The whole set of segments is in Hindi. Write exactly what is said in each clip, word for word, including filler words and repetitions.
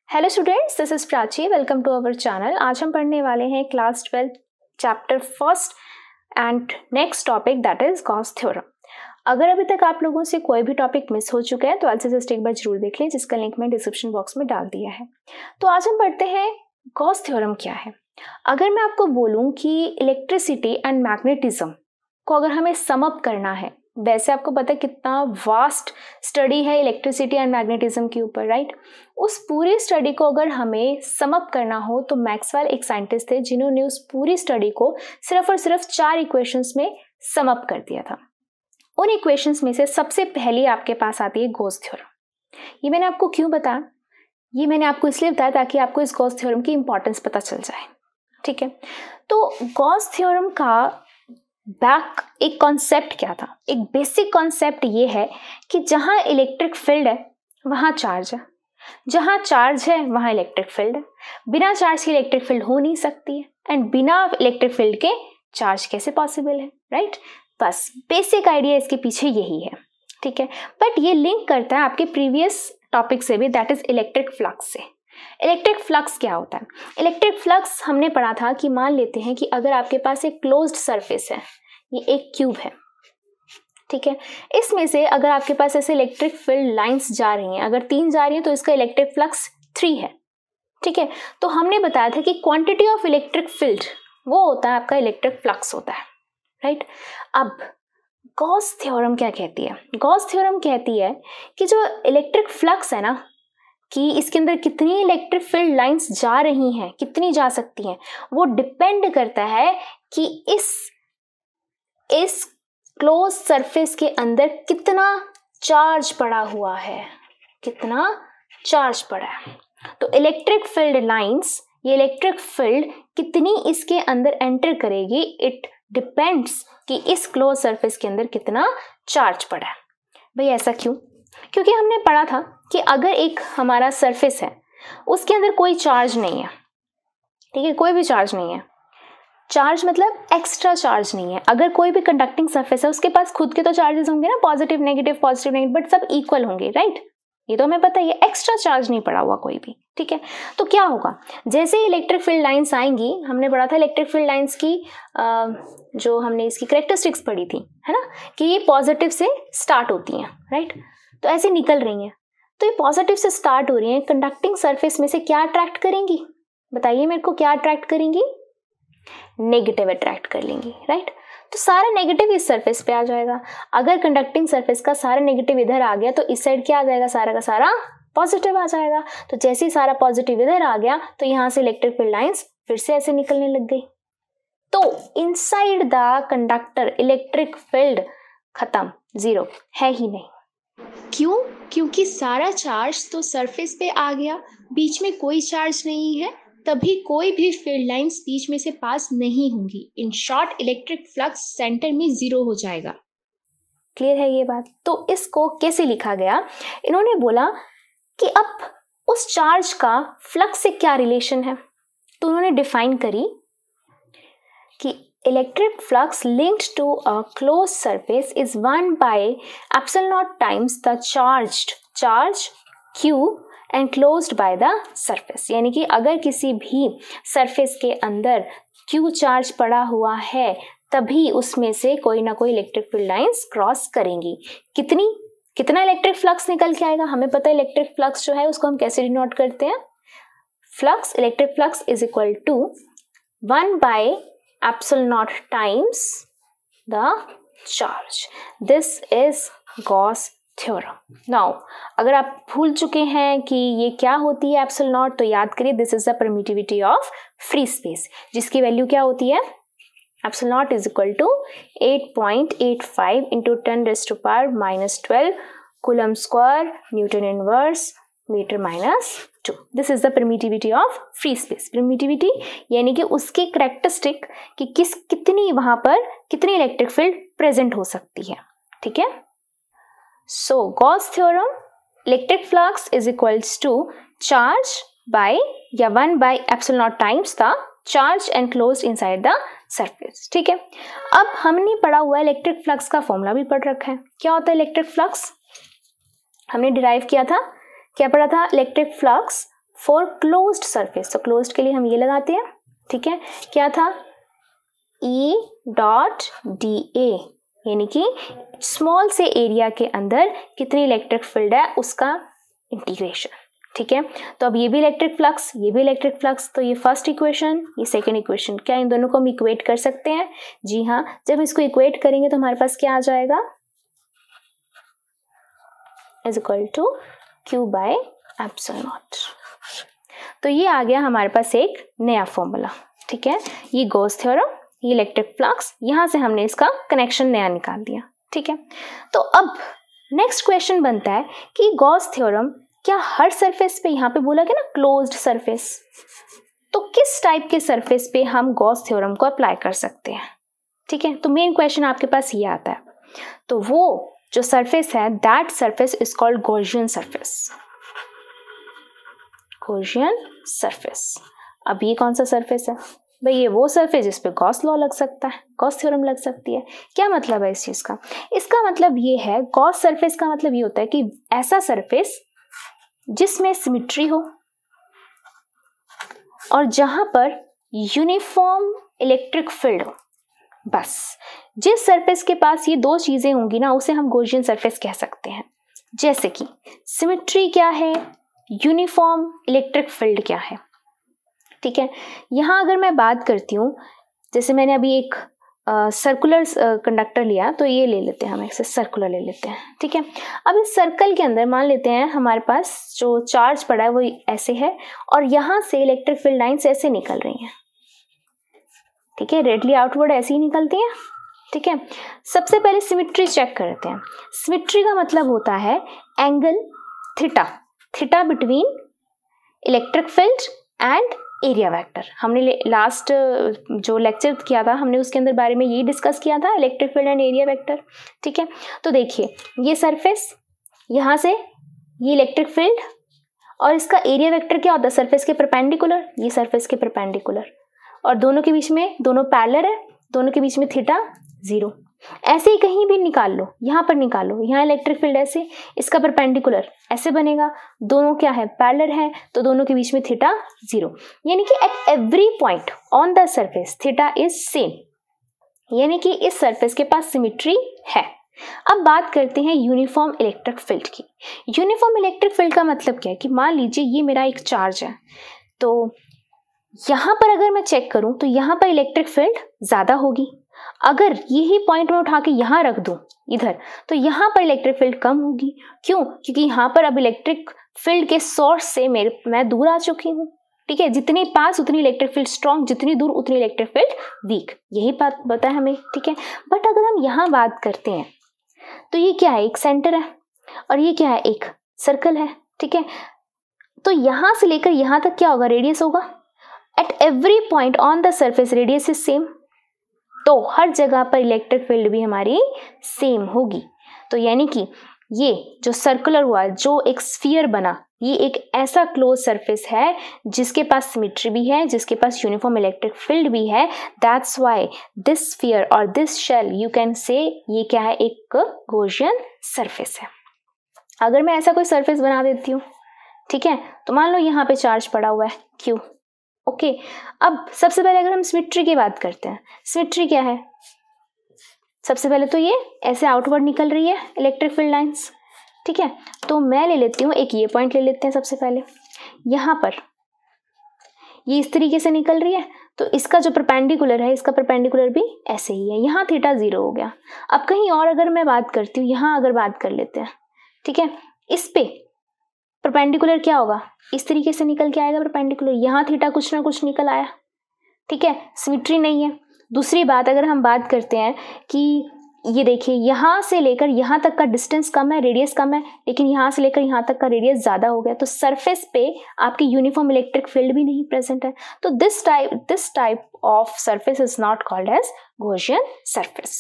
Hello students, this is Prachi. Welcome to our channel. आज हम पढ़ने वाले हैं class twelfth chapter first and next topic that is Gauss theorem. अगर अभी तक आप लोगों से कोई भी टॉपिक मिस हो चुका है तो आज से जस्ट एक बार जरूर देख लें, जिसका लिंक मैं डिस्क्रिप्शन बॉक्स में डाल दिया है। तो आज हम पढ़ते हैं गॉस थ्योरम क्या है। अगर मैं आपको बोलूँ कि इलेक्ट्रिसिटी एंड मैग्नेटिज्म को अगर हमें सम अप करना है, वैसे आपको पता है कितना वास्ट स्टडी है इलेक्ट्रिसिटी एंड मैग्नेटिज्म के ऊपर, राइट। उस पूरी स्टडी को अगर हमें सम अप करना हो तो मैक्सवेल एक साइंटिस्ट थे जिन्होंने उस पूरी स्टडी को सिर्फ और सिर्फ चार इक्वेशंस में सम अप कर दिया था। उन इक्वेशंस में से सबसे पहली आपके पास आती है गॉस थ्योरम। ये मैंने आपको क्यों बताया? ये मैंने आपको इसलिए बताया ताकि आपको इस गॉस थ्योरम की इंपॉर्टेंस पता चल जाए, ठीक है। तो गॉस थ्योरम का बैक एक कॉन्सेप्ट क्या था? एक बेसिक कॉन्सेप्ट ये है कि जहां इलेक्ट्रिक फील्ड है वहां चार्ज है, जहां चार्ज है वहां इलेक्ट्रिक फील्ड है। बिना चार्ज के इलेक्ट्रिक फील्ड हो नहीं सकती है, एंड बिना इलेक्ट्रिक फील्ड के चार्ज कैसे पॉसिबल है, राइट। बस बेसिक आइडिया इसके पीछे यही है, ठीक है। बट ये लिंक करता है आपके प्रीवियस टॉपिक से भी, दैट इज इलेक्ट्रिक फ्लक्स से। इलेक्ट्रिक फ्लक्स क्या होता है? इलेक्ट्रिक फ्लक्स हमने पढ़ा था कि मान लेते हैं कि अगर आपके पास एक क्लोज्ड सरफेस है, ये एक क्यूब है, ठीक है। इसमें से अगर आपके पास ऐसे इलेक्ट्रिक फील्ड लाइंस जा रही हैं, अगर तीन जा रही हैं तो इसका इलेक्ट्रिक फ्लक्स थ्री है, ठीक है। तो हमने बताया था कि क्वांटिटी ऑफ इलेक्ट्रिक फील्ड वो होता है आपका इलेक्ट्रिक फ्लक्स होता है, राइट। अब गॉस थ्योरम क्या कहती है? गॉस थ्योरम कहती है कि जो इलेक्ट्रिक फ्लक्स है ना, कि इसके अंदर कितनी इलेक्ट्रिक फील्ड लाइंस जा रही हैं, कितनी जा सकती हैं, वो डिपेंड करता है कि इस इस क्लोज सरफेस के अंदर कितना चार्ज पड़ा हुआ है, कितना चार्ज पड़ा है। तो इलेक्ट्रिक फील्ड लाइंस, ये इलेक्ट्रिक फील्ड कितनी इसके अंदर एंटर करेगी, इट डिपेंड्स कि इस क्लोज सरफेस के अंदर कितना चार्ज पड़ा है। भाई ऐसा क्यों? क्योंकि हमने पढ़ा था कि अगर एक हमारा सरफेस है उसके अंदर कोई चार्ज नहीं है, ठीक है, कोई भी चार्ज नहीं है, चार्ज मतलब एक्स्ट्रा चार्ज नहीं है। अगर कोई भी कंडक्टिंग सरफेस है उसके पास खुद के तो चार्जेस होंगे ना, positive negative positive negative, but सब इक्वल होंगे, राइट। ये तो हमें पता ही है, एक्स्ट्रा चार्ज नहीं पड़ा हुआ कोई भी, ठीक है। तो क्या होगा, जैसे इलेक्ट्रिक फील्ड लाइंस आएंगी, हमने पढ़ा था इलेक्ट्रिक फील्ड लाइंस की आ, जो हमने इसकी कैरेक्टरिस्टिक्स पढ़ी थी, है ना, कि ये पॉजिटिव से स्टार्ट होती हैं, राइट। तो ऐसे निकल रही हैं, तो ये पॉजिटिव से स्टार्ट हो रही हैं, कंडक्टिंग सरफेस में से क्या अट्रैक्ट करेंगी? बताइए मेरे को, क्या अट्रैक्ट करेंगी? नेगेटिव अट्रैक्ट कर लेंगी, राइट। तो सारा नेगेटिव इस सरफेस पे आ जाएगा। अगर कंडक्टिंग सरफेस का सारा नेगेटिव इधर आ गया तो इस साइड क्या आ जाएगा? सारा का सारा पॉजिटिव आ जाएगा। तो जैसे ही सारा पॉजिटिव इधर आ गया तो यहाँ से इलेक्ट्रिक फील्ड लाइंस फिर से ऐसे निकलने लग गई। तो inside the conductor electric field खत्म, जीरो है ही नहीं। क्यों? क्योंकि सारा चार्ज तो सरफेस पे आ गया, बीच में कोई चार्ज नहीं है, तभी कोई भी फील्ड लाइंस बीच में से पास नहीं होंगी। In short electric flux centre में जीरो हो जाएगा। क्लियर है ये बात? तो इसको कैसे लिखा गया? इन्होंने बोला कि अब उस चार्ज का फ्लक्स से क्या रिलेशन है, तो उन्होंने डिफाइन करी कि electric flux linked to a close surface is one by epsilon not times the charged charge Q and closed by the surface. यानी कि अगर किसी भी सरफेस के अंदर क्यू चार्ज पड़ा हुआ है तभी उसमें से कोई ना कोई इलेक्ट्रिक फील्ड लाइंस क्रॉस करेंगी। कितनी कितना इलेक्ट्रिक फ्लक्स निकल के आएगा? हमें पता है इलेक्ट्रिक फ्लक्स जो है उसको हम कैसे डिनोट करते हैं? Flux, electric flux is equal to one by epsilon not times the charge. This is Gauss theorem. Now अगर आप भूल चुके हैं कि ये क्या होती है एप्सिलॉन नॉट, तो याद करिए, this is the permittivity of free space, जिसकी वैल्यू क्या होती है? Epsilon not is equal to eight point eight five into ten raise to power minus twelve coulomb square newton inverse metre minus two. This is the permittivity of free space. Permittivity यानी कि उसकी कैरेक्टरिस्टिक कि किस कितनी वहां पर कितनी इलेक्ट्रिक फील्ड प्रेजेंट हो सकती है, ठीक है। So Gauss theorem, electric flux is equals to charge by या one by epsilon naught times the charge enclosed inside the surface, ठीक है। अब हमने पढ़ा हुआ इलेक्ट्रिक फ्लक्स का फॉर्मूला भी पढ़ रखा है। क्या होता है इलेक्ट्रिक फ्लक्स? हमने डिराइव किया था, क्या पढ़ा था? Electric flux for closed surface, तो क्लोज्ड के लिए हम ये लगाते हैं, ठीक है, क्या था, E डॉट डी ए, यानी कि स्मॉल से एरिया के अंदर कितनी इलेक्ट्रिक फील्ड है उसका इंटीग्रेशन, ठीक है। तो अब ये भी इलेक्ट्रिक फ्लक्स, ये भी इलेक्ट्रिक फ्लक्स, तो ये फर्स्ट इक्वेशन, ये सेकंड इक्वेशन, क्या इन दोनों को हम इक्वेट कर सकते हैं? जी हाँ, जब इसको इक्वेट करेंगे तो हमारे पास क्या आ जाएगा, is equal to Q by epsilon not. तो ये आ गया हमारे पास एक नया फॉर्मूला, ठीक है, ये गॉस थ्योरम, ये इलेक्ट्रिक फ्लक्स, यहां से हमने इसका कनेक्शन नया निकाल दिया, ठीक है। तो अब नेक्स्ट क्वेश्चन बनता है कि गॉस थ्योरम क्या हर सरफेस पे, यहाँ पे बोला गया ना क्लोज्ड सरफेस, तो किस टाइप के सरफेस पे हम गॉस थ्योरम को अप्लाई कर सकते हैं, ठीक है। तो मेन क्वेश्चन आपके पास ये आता है, तो वो जो सरफेस है that surface is called Gaussian surface, Gaussian surface. अब ये कौन सा सरफेस है भाई, ये वो सरफेस जिस पे गॉस लॉ लग सकता है, गॉस थ्योरम लग सकती है। क्या मतलब है इस चीज का? इसका मतलब ये है, गॉस सरफेस का मतलब ये होता है कि ऐसा सरफेस जिसमें सिमेट्री हो और जहां पर यूनिफॉर्म इलेक्ट्रिक फील्ड हो, बस जिस सरफेस के पास ये दो चीजें होंगी ना उसे हम गॉसियन सरफेस कह सकते हैं। जैसे कि सिमेट्री क्या है, यूनिफॉर्म इलेक्ट्रिक फील्ड क्या है, ठीक है। यहाँ अगर मैं बात करती हूँ, जैसे मैंने अभी एक सर्कुलर कंडक्टर लिया, तो ये ले लेते हैं हम, ऐसे सर्कुलर ले लेते हैं, ठीक है। अब इस सर्कल के अंदर मान लेते हैं हमारे पास जो चार्ज पड़ा है वो ऐसे है और यहाँ से इलेक्ट्रिक फील्ड लाइन्स ऐसे निकल रही हैं, ठीक है, रेडली आउटवर्ड ऐसे ही निकलती हैं, ठीक है। सबसे पहले सिमेट्री चेक करते हैं। सिमेट्री का मतलब होता है angle theta, theta between electric field and area vector. हमने लास्ट जो लेक्चर किया था हमने उसके अंदर बारे में यही डिस्कस किया था, electric field and area vector, ठीक है। तो देखिए ये सरफेस, यहाँ से ये इलेक्ट्रिक फील्ड और इसका एरिया वेक्टर क्या होता है, सरफेस के परपेंडिकुलर, ये सरफेस के परपेंडिकुलर, और दोनों के बीच में, दोनों पैरेलल है, दोनों के बीच में थीटा जीरो। ऐसे ही कहीं भी निकाल लो, यहाँ पर निकालो, यहाँ इलेक्ट्रिक फील्ड ऐसे, इसका परपेंडिकुलर ऐसे बनेगा, दोनों क्या है, पैरेलल है, तो दोनों के बीच में थीटा जीरो, यानी कि at every point on the surface theta is same, यानी कि इस सरफेस के पास सिमेट्री है। अब बात करते हैं यूनिफॉर्म इलेक्ट्रिक फील्ड की। यूनिफॉर्म इलेक्ट्रिक फील्ड का मतलब क्या है कि मान लीजिए ये मेरा एक चार्ज है, तो यहाँ पर अगर मैं चेक करूं तो यहाँ पर इलेक्ट्रिक फील्ड ज्यादा होगी, अगर यही पॉइंट में उठा के यहाँ रख दूं इधर, तो यहाँ पर इलेक्ट्रिक फील्ड कम होगी। क्यों? क्योंकि यहाँ पर अब इलेक्ट्रिक फील्ड के सोर्स से मेरे मैं दूर आ चुकी हूँ, ठीक है। जितनी पास उतनी इलेक्ट्रिक फील्ड स्ट्रॉन्ग, जितनी दूर उतनी इलेक्ट्रिक फील्ड वीक, यही बात पता है हमें, ठीक है। बट अगर हम यहाँ बात करते हैं तो ये क्या है, एक सेंटर है और ये क्या है, एक सर्कल है, ठीक है। तो यहाँ से लेकर यहाँ तक क्या होगा, रेडियस होगा। At every point on the surface radius is same, तो हर जगह पर इलेक्ट्रिक फील्ड भी हमारी सेम होगी। तो यानी कि ये जो सर्कुलर हुआ, जो एक स्फीयर बना, ये एक ऐसा क्लोज सरफेस है जिसके पास सिमेट्री भी है, जिसके पास यूनिफॉर्म इलेक्ट्रिक फील्ड भी है। दैट्स व्हाई दिस स्फीयर और this shell you can say ये क्या है, एक गॉसियन सरफेस है। अगर मैं ऐसा कोई सरफेस बना देती हूँ, ठीक है, तो मान लो यहाँ पे चार्ज पड़ा हुआ है क्यू, ओके। अब सबसे पहले अगर हम सिमेट्री की बात करते हैं, सिमेट्री क्या है, सबसे पहले तो ये ऐसे आउटवर्ड निकल रही है इलेक्ट्रिक फील्ड लाइंस, ठीक है। तो मैं ले लेती हूँ एक ये पॉइंट ले लेते हैं सबसे पहले, यहाँ पर ये इस तरीके से निकल रही है, तो इसका जो परपेंडिकुलर है, इसका परपेंडिकुलर भी ऐसे ही है, यहाँ थीटा जीरो हो गया। अब कहीं और अगर मैं बात करती हूँ, यहाँ अगर बात कर लेते हैं, ठीक है, इस पे परपेंडिकुलर क्या होगा, इस तरीके से निकल के आएगा परपेंडिकुलर, यहाँ थीटा कुछ ना कुछ निकल आया, ठीक है, सिमेट्री नहीं है। दूसरी बात अगर हम बात करते हैं कि ये देखिए यहाँ से लेकर यहाँ तक का डिस्टेंस कम है, रेडियस कम है, लेकिन यहाँ से लेकर यहाँ तक का रेडियस ज़्यादा हो गया, तो सरफेस पे आपकी यूनिफॉर्म इलेक्ट्रिक फील्ड भी नहीं प्रेजेंट है। तो this type this type of surface is not called as Gaussian surface.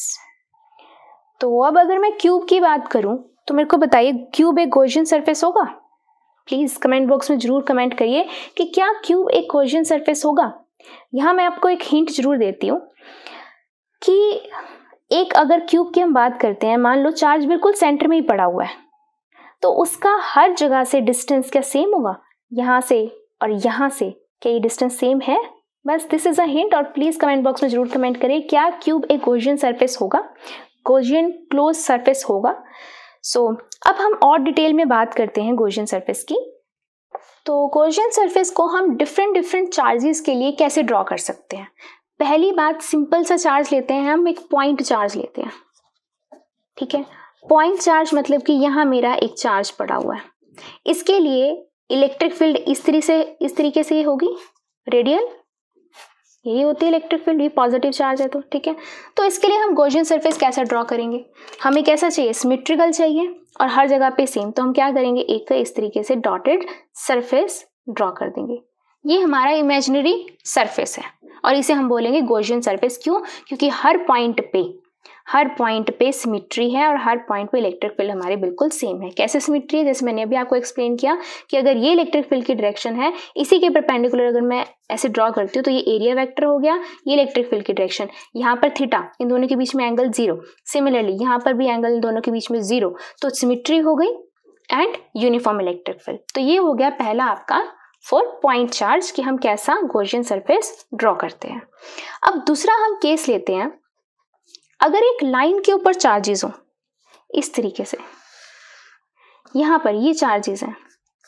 तो अब अगर मैं क्यूब की बात करूँ तो मेरे को बताइए, क्यूब एक गॉसियन सरफेस होगा? प्लीज़ कमेंट बॉक्स में जरूर कमेंट करिए कि क्या क्यूब एक गॉसियन सरफेस होगा। यहाँ मैं आपको एक हिंट जरूर देती हूँ कि एक अगर क्यूब की हम बात करते हैं, मान लो चार्ज बिल्कुल सेंटर में ही पड़ा हुआ है, तो उसका हर जगह से डिस्टेंस क्या सेम होगा? यहाँ से और यहाँ से क्या ये डिस्टेंस सेम है? बस दिस इज अ हिंट। और प्लीज कमेंट बॉक्स में जरूर कमेंट करें, क्या क्यूब एक गॉसियन सरफेस होगा, गॉसियन क्लोज सरफेस होगा? सो so, अब हम और डिटेल में बात करते हैं गॉसियन सरफेस की। तो गॉसियन सरफेस को हम डिफरेंट डिफरेंट चार्जेस के लिए कैसे ड्रॉ कर सकते हैं? पहली बात, सिंपल सा चार्ज लेते हैं, हम एक पॉइंट चार्ज लेते हैं, ठीक है। पॉइंट चार्ज मतलब कि यहाँ मेरा एक चार्ज पड़ा हुआ है, इसके लिए इलेक्ट्रिक फील्ड इस तरीके से इस तरीके से होगी, रेडियल, यही होती है इलेक्ट्रिक फील्ड, ये पॉजिटिव चार्ज है तो ठीक है। तो इसके लिए हम गॉसियन सरफेस कैसा ड्रॉ करेंगे? हमें कैसा चाहिए? सिमेट्रिकल चाहिए और हर जगह पे सेम। तो हम क्या करेंगे, एक इस तरीके से डॉटेड सरफेस ड्रॉ कर देंगे। ये हमारा इमेजिनरी सरफेस है और इसे हम बोलेंगे गॉसियन सरफेस। क्यों? क्योंकि हर पॉइंट पे हर पॉइंट पे सिमेट्री है और हर पॉइंट पे इलेक्ट्रिक फील्ड हमारे बिल्कुल सेम है। कैसे सिमेट्री है? जैसे मैंने अभी आपको एक्सप्लेन किया कि अगर ये इलेक्ट्रिक फील्ड की डायरेक्शन है, इसी के परपेंडिकुलर अगर मैं ऐसे ड्रॉ करती हूँ तो ये एरिया वेक्टर हो गया, ये इलेक्ट्रिक फील्ड की डायरेक्शन, यहाँ पर थीटा, इन दोनों के बीच में एंगल जीरो, सिमिलरली यहाँ पर भी एंगल इन दोनों के बीच में जीरो, तो सिमेट्री हो गई एंड यूनिफॉर्म इलेक्ट्रिक फील्ड। तो ये हो गया पहला आपका फॉर पॉइंट चार्ज कि हम कैसा गॉसियन सरफेस ड्रॉ करते हैं। अब दूसरा हम केस लेते हैं, अगर एक लाइन के ऊपर चार्जेस हो इस तरीके से, यहां पर ये चार्जेस हैं,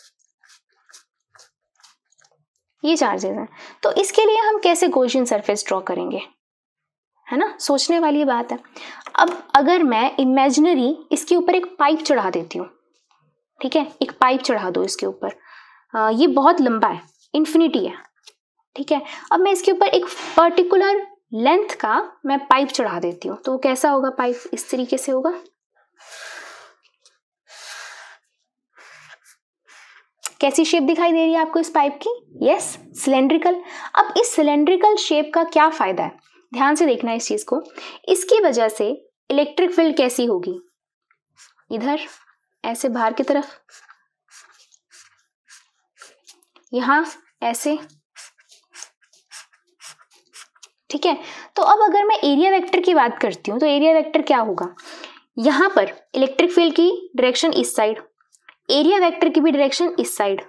ये चार्जेस हैं, तो इसके लिए हम कैसे गॉसियन सरफेस ड्रॉ करेंगे? है ना, सोचने वाली बात है। अब अगर मैं इमेजिनरी इसके ऊपर एक पाइप चढ़ा देती हूँ, ठीक है, एक पाइप चढ़ा दो इसके ऊपर, आ, ये बहुत लंबा है, इन्फिनिटी है, ठीक है। अब मैं इसके ऊपर एक पर्टिकुलर लेंथ का मैं पाइप चढ़ा देती हूँ, तो वो कैसा होगा? पाइप इस तरीके से होगा। कैसी शेप दिखाई दे रही है आपको इस पाइप की? Yes, cylindrical. अब इस सिलेंड्रिकल शेप का क्या फायदा है? ध्यान से देखना इस चीज को। इसकी वजह से इलेक्ट्रिक फील्ड कैसी होगी? इधर ऐसे बाहर की तरफ, यहां ऐसे, ठीक है। तो अब अगर मैं एरिया वेक्टर की बात करती हूँ तो एरिया वेक्टर क्या होगा? यहां पर इलेक्ट्रिक फील्ड की डायरेक्शन इस साइड, एरिया वेक्टर की भी डायरेक्शन इस साइड,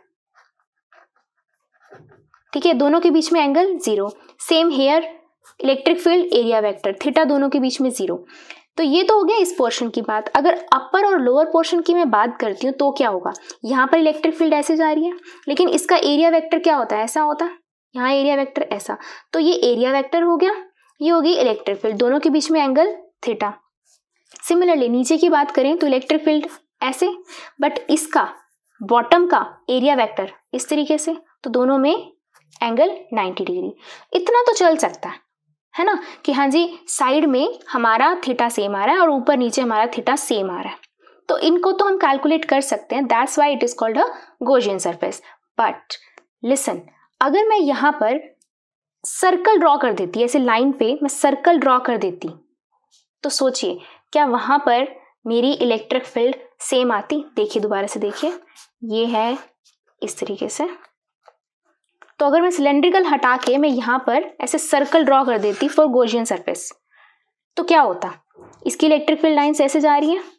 ठीक है, दोनों के बीच में angle zero. Same here, electric field, area vector, theta दोनों के बीच में जीरो। तो ये तो हो गया इस पोर्शन की बात। अगर अपर और लोअर पोर्शन की मैं बात करती हूँ तो क्या होगा? यहाँ पर इलेक्ट्रिक फील्ड ऐसे जा रही है, लेकिन इसका एरिया वेक्टर क्या होता है? ऐसा होता है, यहाँ एरिया वेक्टर ऐसा, तो ये एरिया वेक्टर हो गया, ये होगी इलेक्ट्रिक फील्ड, दोनों के बीच में एंगल थीटा। सिमिलरली नीचे की बात करें तो इलेक्ट्रिक फील्ड ऐसे, बट इसका बॉटम का एरिया वेक्टर इस तरीके से, तो दोनों में एंगल नाइंटी डिग्री। इतना तो चल सकता है, है ना, कि हाँ जी साइड में हमारा थीटा सेम आ रहा है और ऊपर नीचे हमारा थीटा सेम आ रहा है, तो इनको तो हम कैलकुलेट कर सकते हैं। That's why it is called a Gaussian surface. But listen, अगर मैं यहाँ पर सर्कल ड्रॉ कर देती, ऐसे लाइन पे मैं सर्कल ड्रॉ कर देती, तो सोचिए क्या वहां पर मेरी इलेक्ट्रिक फील्ड सेम आती? देखिए दोबारा से देखिए, ये है इस तरीके से, तो अगर मैं सिलेंड्रिकल हटा के मैं यहाँ पर ऐसे सर्कल ड्रॉ कर देती फॉर गॉसियन सरफेस, तो क्या होता? इसकी इलेक्ट्रिक फील्ड लाइंस ऐसे जा रही हैं,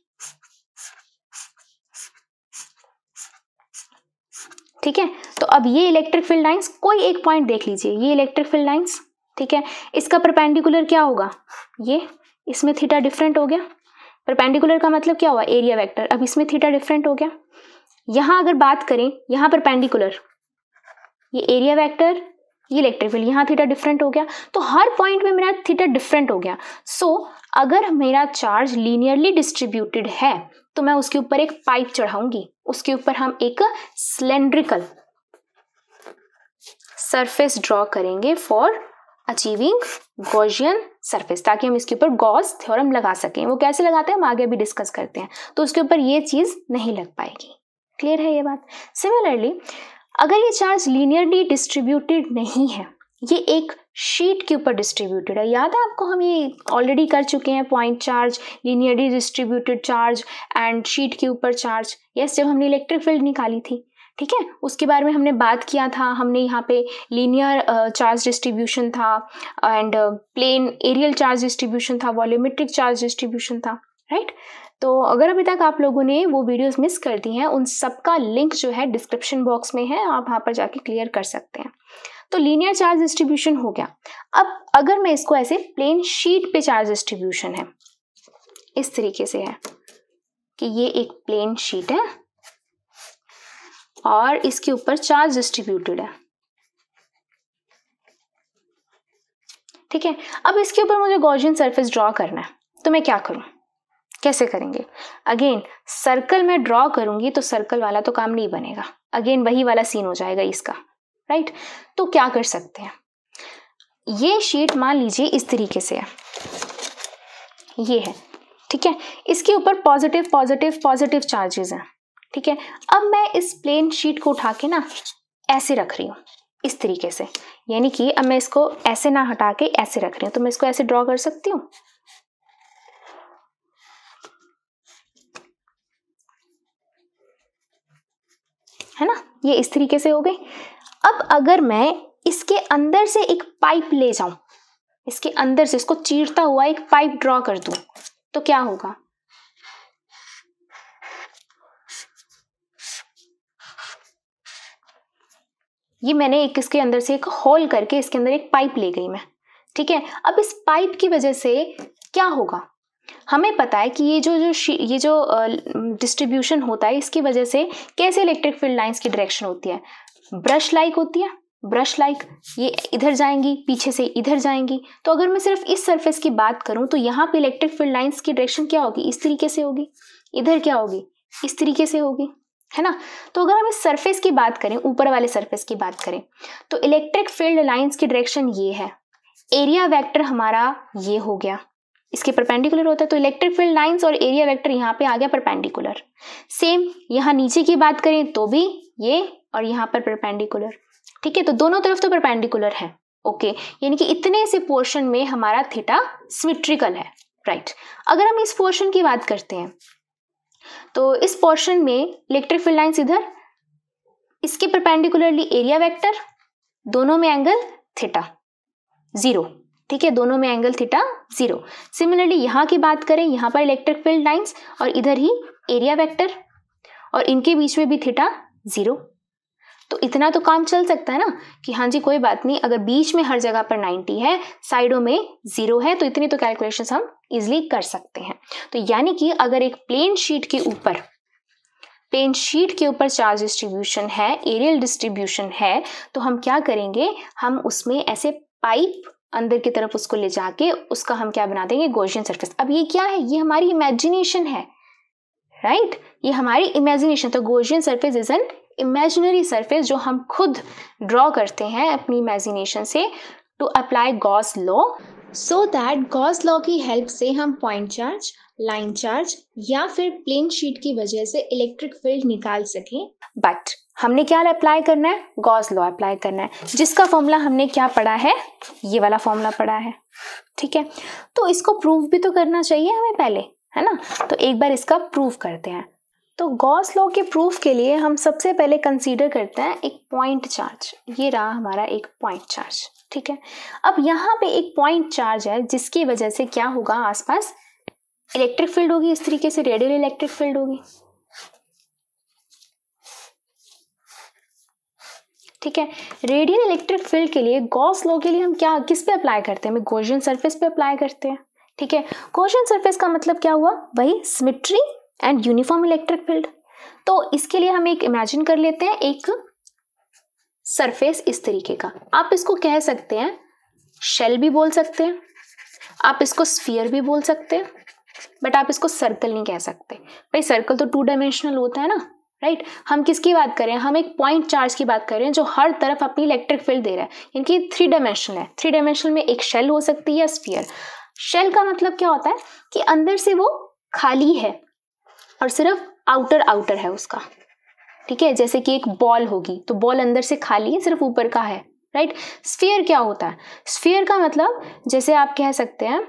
ठीक है। तो अब ये इलेक्ट्रिक फील्ड लाइंस, कोई एक पॉइंट देख लीजिए, ये इलेक्ट्रिक फील्ड लाइंस, ठीक है, इसका परपेंडिकुलर क्या होगा? ये, इसमें थीटा डिफरेंट हो गया। परपेंडिकुलर का मतलब क्या हुआ? Area vector. अब इसमें थीटा डिफरेंट हो गया। यहां अगर बात करें, यहां परपेंडिकुलर, ये एरिया वेक्टर, ये इलेक्ट्रिक फील्ड, यहाँ थीटा डिफरेंट हो गया, तो हर पॉइंट में मेरा थीटा डिफरेंट हो गया। सो so, अगर मेरा चार्ज लीनियरली डिस्ट्रीब्यूटेड है तो मैं उसके ऊपर एक पाइप चढ़ाऊंगी, उसके ऊपर हम एक सिलेंड्रिकल सरफेस ड्रॉ करेंगे फॉर अचीविंग गॉसियन सरफेस, ताकि हम इसके ऊपर गॉस थ्योरम लगा सकें। वो कैसे लगाते हैं हम आगे भी डिस्कस करते हैं, तो उसके ऊपर ये चीज नहीं लग पाएगी। क्लियर है ये बात? सिमिलरली अगर ये चार्ज लीनियरली डिस्ट्रीब्यूटेड नहीं है, ये एक शीट के ऊपर डिस्ट्रीब्यूटेड है, याद है आपको, हम ये ऑलरेडी कर चुके हैं, point charge, linearly distributed charge and sheet के ऊपर चार्ज। यस, जब हमने इलेक्ट्रिक फील्ड निकाली थी, ठीक है, उसके बारे में हमने बात किया था। हमने यहाँ पे लीनियर चार्ज डिस्ट्रीब्यूशन था and plane areal charge distribution था, वॉल्यूमेट्रिक चार्ज डिस्ट्रीब्यूशन था, राइट। तो अगर अभी तक आप लोगों ने वो वीडियोस मिस कर दी हैं, उन सबका लिंक जो है डिस्क्रिप्शन बॉक्स में है, आप वहाँ पर जाके क्लियर कर सकते हैं। तो लीनियर चार्ज डिस्ट्रीब्यूशन हो गया। अब अगर मैं इसको ऐसे प्लेन शीट पे चार्ज डिस्ट्रीब्यूशन है, इस तरीके से है कि ये एक प्लेन शीट है और इसके ऊपर चार्ज डिस्ट्रीब्यूटेड है, ठीक है। अब इसके ऊपर मुझे गॉसियन सरफेस ड्रॉ करना है, तो मैं क्या करूं, कैसे करेंगे? अगेन सर्कल में ड्रॉ करूंगी तो सर्कल वाला तो काम नहीं बनेगा, अगेन वही वाला सीन हो जाएगा इसका, राइट। तो क्या कर सकते हैं, ये शीट मान लीजिए इस तरीके से है, ये है, ठीक है। इसके ऊपर पॉजिटिव पॉजिटिव पॉजिटिव चार्जेस हैं, ठीक है। अब मैं इस प्लेन शीट को उठा के ना ऐसे रख रही हूँ, इस तरीके से, यानी कि अब मैं इसको ऐसे ना हटा के ऐसे रख रही हूँ, तो मैं इसको ऐसे ड्रॉ कर सकती हूँ, है ना, ये इस तरीके से हो गई। अब अगर मैं इसके अंदर से एक पाइप ले जाऊं, इसके अंदर से इसको चीरता हुआ एक पाइप ड्रॉ कर दूं, तो क्या होगा? ये मैंने एक इसके अंदर से एक होल करके इसके अंदर एक पाइप ले गई मैं, ठीक है। अब इस पाइप की वजह से क्या होगा, हमें पता है कि ये जो जो ये जो डिस्ट्रीब्यूशन होता है, इसकी वजह से कैसे इलेक्ट्रिक फील्ड लाइंस की डायरेक्शन होती है, ब्रश लाइक होती है, ब्रश लाइक, ये इधर जाएंगी, पीछे से इधर जाएंगी। तो अगर मैं सिर्फ इस सरफेस की बात करूं तो यहाँ पे इलेक्ट्रिक फील्ड लाइंस की डायरेक्शन क्या होगी, इस तरीके से होगी, इधर क्या होगी, इस तरीके से होगी, है ना। तो अगर हम इस सरफेस की बात करें, ऊपर वाले सरफेस की बात करें, तो इलेक्ट्रिक फील्ड लाइंस की डायरेक्शन ये है, एरिया वेक्टर हमारा ये हो गया, इसके परपेंडिकुलर होता है, तो इलेक्ट्रिक फील्ड लाइंस और एरिया वेक्टर यहाँ पे आ गया परपेंडिकुलर। सेम यहाँ नीचे की बात करें तो भी ये और यहाँ पर परपेंडिकुलर, ठीक है। तो दोनों तरफ तो परपेंडिकुलर है, ओके, यानी कि इतने से पोर्शन में हमारा थीटा सिमेट्रिकल है, राइट। अगर हम इस पोर्शन की बात करते हैं तो इस पोर्शन में इलेक्ट्रिक फील्ड लाइंस इधर, इसके परपेंडिकुलरली एरिया वेक्टर, दोनों में एंगल थीटा जीरो, ठीक है, दोनों में एंगल थीटा जीरो। सिमिलरली यहाँ की बात करें, यहाँ पर इलेक्ट्रिक फील्ड लाइंस और इधर ही एरिया वेक्टर, और इनके बीच में भी थीटा जीरो। तो इतना तो काम चल सकता है ना कि हाँ जी कोई बात नहीं, अगर बीच में हर जगह पर नाइंटी है, साइडों में जीरो है, तो इतनी तो कैलकुलेशंस हम इजिली कर सकते हैं। तो यानी कि अगर एक प्लेन शीट के ऊपर प्लेन शीट के ऊपर चार्ज डिस्ट्रीब्यूशन है, एरियल डिस्ट्रीब्यूशन है, तो हम क्या करेंगे, हम उसमें ऐसे पाइप अंदर की तरफ उसको ले जाके उसका हम क्या बना देंगे, गॉसियन सरफेस। अब ये क्या है, ये हमारी इमेजिनेशन है, राइट, ये हमारी इमेजिनेशन। तो Gaussian surface is an imaginary surface जो हम खुद ड्रॉ करते हैं अपनी इमेजिनेशन से to apply Gauss law, so that Gauss law की हेल्प से हम पॉइंट चार्ज, लाइन चार्ज या फिर प्लेन शीट की वजह से इलेक्ट्रिक फील्ड निकाल सकें। बट हमने क्या अप्लाई करना है, गॉस लॉ अप्लाई करना है, जिसका फॉर्मूला हमने क्या पढ़ा है, ये वाला फॉर्मूला पढ़ा है, ठीक है। तो इसको प्रूव भी तो करना चाहिए हमें पहले, है ना। तो एक बार इसका प्रूव करते हैं। तो गॉस लॉ के प्रूफ के लिए हम सबसे पहले कंसीडर करते हैं एक पॉइंट चार्ज। ये रहा हमारा एक पॉइंट चार्ज, ठीक है। अब यहाँ पे एक पॉइंट चार्ज है जिसकी वजह से क्या होगा, आसपास इलेक्ट्रिक फील्ड होगी, इस तरीके से रेडियल इलेक्ट्रिक फील्ड होगी, ठीक है। रेडियल इलेक्ट्रिक फील्ड के लिए गॉस लॉ के लिए हम क्या किस पे अप्लाई करते हैं, गॉसियन सरफेस पे अप्लाई करते हैं, ठीक है। गॉसियन सरफेस का मतलब क्या हुआ, वही symmetry and uniform electric field. तो इसके लिए हम एक इमेजिन कर लेते हैं एक सरफेस इस तरीके का, आप इसको कह सकते हैं शेल भी बोल सकते हैं, आप इसको स्फीयर भी बोल सकते हैं, बट आप इसको सर्कल नहीं कह सकते भाई, सर्कल तो टू डायमेंशनल होता है ना, राइट। हम किसकी बात कर रहे हैं, हम एक पॉइंट चार्ज की बात कर रहे हैं जो हर तरफ अपनी इलेक्ट्रिक फील्ड दे रहा है, यानी थ्री डायमेंशनल है। थ्री डायमेंशनल में एक शेल हो सकती है या स्फीयर। शेल का मतलब क्या होता है कि अंदर से वो खाली है और सिर्फ आउटर आउटर है उसका, ठीक है। जैसे कि एक बॉल होगी तो बॉल अंदर से खाली है, सिर्फ ऊपर का है, राइट। स्फीयर क्या होता है, स्फीयर का मतलब जैसे आप कह सकते हैं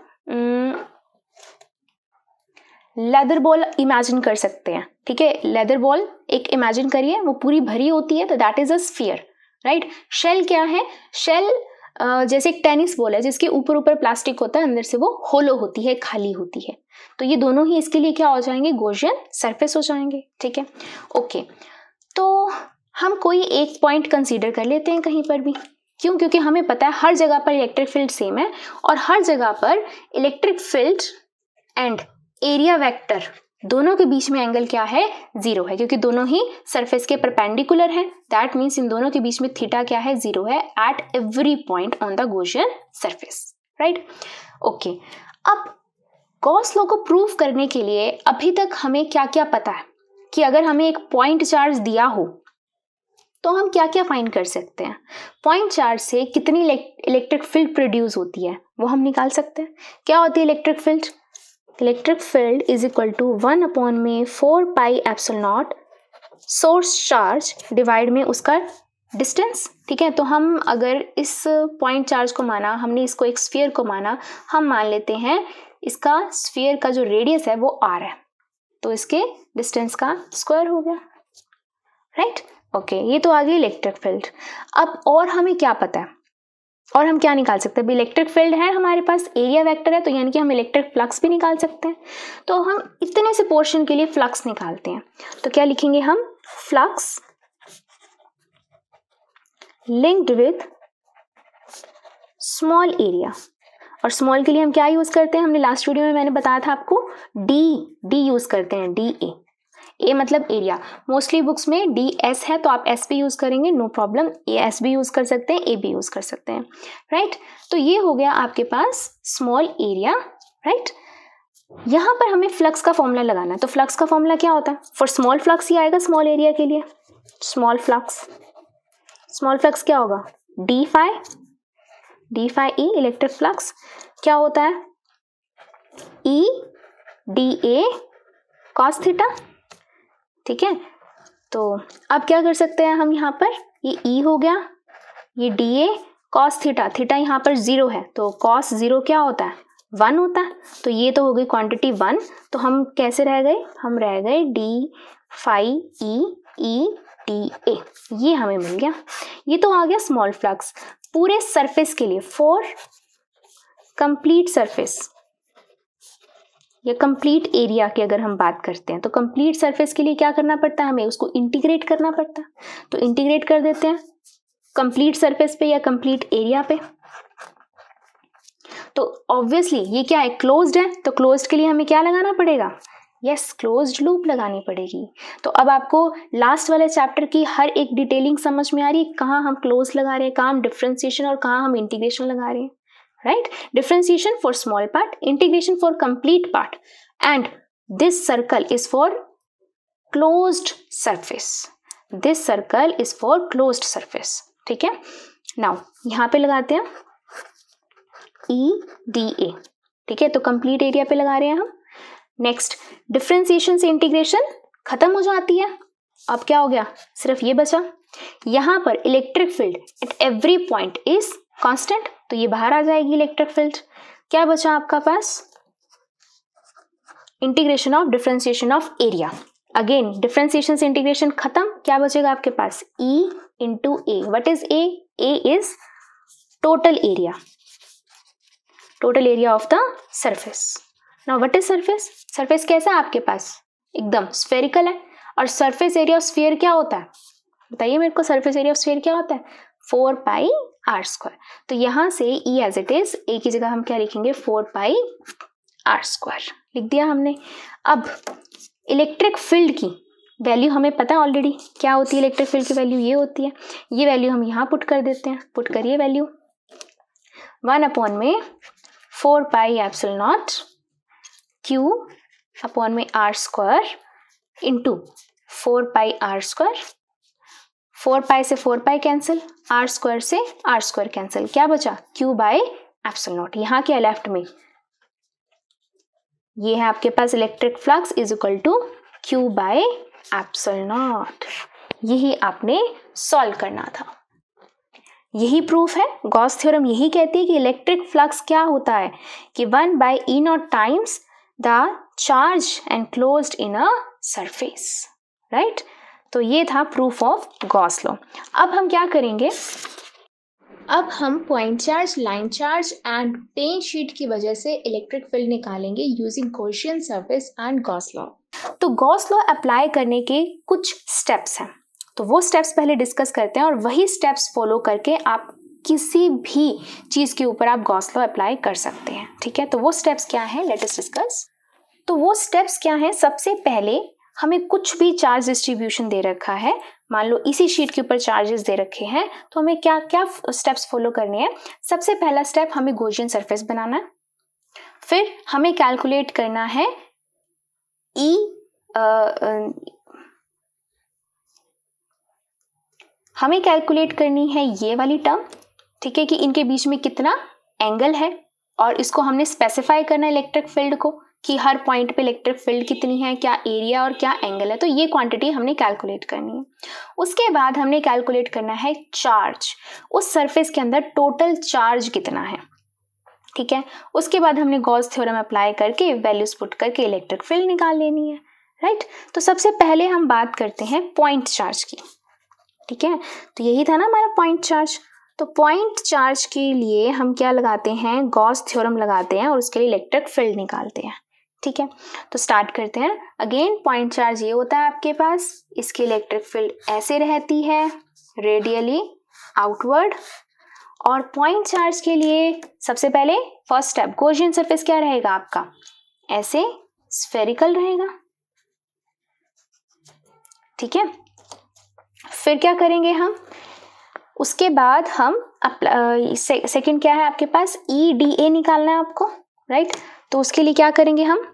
लेदर बॉल इमेजिन कर सकते हैं, ठीक है। लेदर बॉल एक इमेजिन करिए, वो पूरी भरी होती है, तो that is a sphere, right. Shell क्या है, शेल जैसे एक टेनिस बॉल है जिसके ऊपर ऊपर प्लास्टिक होता है, अंदर से वो होलो होती है, खाली होती है, तो ये दोनों ही इसके लिए क्या हो जाएंगे, गॉसियन सरफेस हो जाएंगे। ठीक है, ओके। तो हम कोई एक पॉइंट कंसीडर कर लेते हैं कहीं पर भी, क्यों, क्योंकि हमें पता है हर जगह पर इलेक्ट्रिक फील्ड सेम है और हर जगह पर electric field and area vector दोनों के बीच में एंगल क्या है, जीरो है, क्योंकि दोनों ही सरफेस के परपेंडिकुलर हैं। दैट मीन्स इन दोनों के बीच में थीटा क्या है, जीरो है at every point on the Gaussian surface, right. Okay, अब गॉस लॉ को प्रूव करने के लिए अभी तक हमें क्या क्या पता है कि अगर हमें एक पॉइंट चार्ज दिया हो तो हम क्या क्या फाइंड कर सकते हैं। पॉइंट चार्ज से कितनी इलेक्ट्रिक फील्ड प्रोड्यूस होती है वो हम निकाल सकते हैं। क्या होती है electric field, electric field is equal to one upon में four pi epsilon not source charge divide में उसका डिस्टेंस। ठीक है, तो हम अगर इस पॉइंट चार्ज को माना, हमने इसको एक स्फीयर को माना, हम मान लेते हैं इसका स्फीयर का जो रेडियस है वो आर है, तो इसके डिस्टेंस का स्क्वायर हो गया, राइट। ओके, ये तो आ गई इलेक्ट्रिक फील्ड। अब और हमें क्या पता है, और हम क्या निकाल सकते हैं, इलेक्ट्रिक फील्ड है हमारे पास, एरिया वेक्टर है, तो यानी कि हम इलेक्ट्रिक फ्लक्स भी निकाल सकते हैं। तो हम इतने से पोर्शन के लिए फ्लक्स निकालते हैं, तो क्या लिखेंगे हम, flux linked with small area. और स्मॉल के लिए हम क्या यूज करते हैं, हमने लास्ट वीडियो में मैंने बताया था आपको, डी डी यूज करते हैं, डी ए, ए मतलब एरिया। मोस्टली बुक्स में डी एस है तो आप एस भी यूज करेंगे, नो प्रॉब्लम, ए एस भी यूज कर सकते हैं, ए भी यूज कर सकते हैं, राइट। तो ये हो गया आपके पास स्मॉल एरिया, राइट। यहां पर हमें फ्लक्स का फॉर्मूला लगाना है, तो फ्लक्स का फॉर्मूला क्या होता है, फॉर स्मॉल फ्लक्स ही आएगा स्मॉल एरिया के लिए। स्मॉल फ्लक्स, स्मॉल फ्लक्स क्या होगा, D phi, D phi E electric flux क्या होता है, E D A cos theta. ठीक है, तो अब क्या कर सकते हैं हम, यहाँ पर ये ई हो गया, ये D A cos theta, theta यहाँ पर जीरो है तो कॉस जीरो क्या होता है, वन होता है, तो ये तो हो गई क्वांटिटी वन। तो हम कैसे रह गए, हम रह गए D phi E E D A, ये हमें मिल गया। ये तो आ गया स्मॉल फ्लक्स पूरे सरफेस के लिए, फॉर कंप्लीट सरफेस या कंप्लीट एरिया की अगर हम बात करते हैं, तो कंप्लीट सरफेस के लिए क्या करना पड़ता है, हमें उसको इंटीग्रेट करना पड़ता है। तो इंटीग्रेट कर देते हैं कंप्लीट सरफेस पे या कंप्लीट एरिया पे। तो ऑब्वियसली ये क्या है, क्लोज्ड है, तो क्लोज्ड के लिए हमें क्या लगाना पड़ेगा, यस क्लोज्ड लूप लगानी पड़ेगी। तो अब आपको लास्ट वाले चैप्टर की हर एक डिटेलिंग समझ में आ रही है, कहाँ हम क्लोज लगा रहे हैं, कहाँ हम डिफ्रेंसिएशन और कहाँ हम इंटीग्रेशन लगा रहे हैं, right? Differentiation for small part, integration for complete part, and this circle is for closed surface. This circle is for closed surface. ठीक है, now यहाँ पे लगाते हैं E D A। ठीक है, तो complete area पे लगा रहे हैं हम। Next, differentiation से integration खत्म हो जाती है। अब क्या हो गया, सिर्फ ये बचा, यहाँ पर electric field at every point is constant, तो ये बाहर आ जाएगी इलेक्ट्रिक फील्ड। क्या बचा आपका पास, integration of differentiation of area. Again differentiation से इंटीग्रेशन खत्म, क्या बचेगा आपके पास, E into A. What is A, A is total area, total area of the surface. Now what is surface, surface कैसा है आपके पास, एकदम स्फेरिकल है। और सरफेस एरिया ऑफ स्फीयर क्या होता है, बताइए मेरे को, सरफेस एरिया ऑफ स्फीयर क्या होता है, फोर पाई आर स्क्वायर। तो यहां से E as it is, A की जगह हम क्या लिखेंगे, फोर पाई आर स्क्वायर लिख दिया हमने। अब इलेक्ट्रिक फील्ड की वैल्यू हमें पता है ऑलरेडी, क्या होती है इलेक्ट्रिक फील्ड की वैल्यू, ये होती है। ये वैल्यू हम यहाँ पुट कर देते हैं, पुट करिए वैल्यू, वन अपॉन में four pi epsilon not Q upon में R square into four pi R square. Four pi से four pi cancel, R square से आर स्क्वायर कैंसिल, क्या बचा, क्यू बाय एप्सिलॉन नॉट। यहाँ क्या लेफ्ट में, ये है आपके पास electric flux is equal to Q by epsilon not. यही आपने सॉल्व करना था, यही प्रूफ है। गॉस थ्योरम यही कहती है कि इलेक्ट्रिक फ्लक्स क्या होता है कि one by E not times the charge and closed in a surface, right. तो ये था प्रूफ ऑफ गॉस लॉ। अब हम क्या करेंगे, अब हम point charge, line charge and plane sheet की वजह से इलेक्ट्रिक फील्ड निकालेंगे using Gaussian surface and Gauss law. तो गॉस लॉ अप्लाई करने के कुछ स्टेप्स हैं, तो वो स्टेप्स पहले डिस्कस करते हैं और वही स्टेप्स फॉलो करके आप किसी भी चीज के ऊपर आप गॉस लॉ अप्लाई कर सकते हैं। ठीक है, तो वो स्टेप्स क्या हैं, लेट अस डिस्कस। तो वो स्टेप्स क्या हैं, सबसे पहले हमें कुछ भी चार्ज डिस्ट्रीब्यूशन दे रखा है, मान लो इसी शीट के ऊपर चार्जेस दे रखे हैं, तो हमें क्या क्या स्टेप्स फॉलो करने हैं। सबसे पहला स्टेप हमें गॉसियन सरफेस बनाना है, फिर हमें कैलकुलेट करना है ई uh, हमें कैलकुलेट करनी है ये वाली टर्म, ठीक है, कि इनके बीच में कितना एंगल है, और इसको हमने स्पेसिफाई करना है इलेक्ट्रिक फील्ड को कि हर पॉइंट पे इलेक्ट्रिक फील्ड कितनी है, क्या एरिया और क्या एंगल है, तो ये क्वांटिटी हमने कैलकुलेट करनी है। उसके बाद हमने कैलकुलेट करना है चार्ज, उस सरफेस के अंदर टोटल चार्ज कितना है। ठीक है, उसके बाद हमने गॉस थ्योरम अप्लाई करके वैल्यूज पुट करके इलेक्ट्रिक फील्ड निकाल लेनी है। राइट, तो सबसे पहले हम बात करते हैं पॉइंट चार्ज की। ठीक है, तो यही था ना हमारा पॉइंट चार्ज। तो पॉइंट चार्ज के लिए हम क्या लगाते हैं, गॉस थ्योरम लगाते हैं और उसके लिए इलेक्ट्रिक फील्ड निकालते हैं। ठीक है, तो स्टार्ट करते हैं। अगेन पॉइंट चार्ज ये होता है आपके पास, इसकी इलेक्ट्रिक फील्ड ऐसे रहती है रेडियली आउटवर्ड, और पॉइंट चार्ज के लिए सबसे पहले फर्स्ट स्टेप गॉसियन सरफेस क्या रहेगा आपका, ऐसे स्फेरिकल रहेगा। ठीक है, फिर क्या करेंगे हम, उसके बाद हम से, सेकंड क्या है आपके पास, ई डी ए निकालना है आपको। राइट, तो उसके लिए क्या करेंगे हम,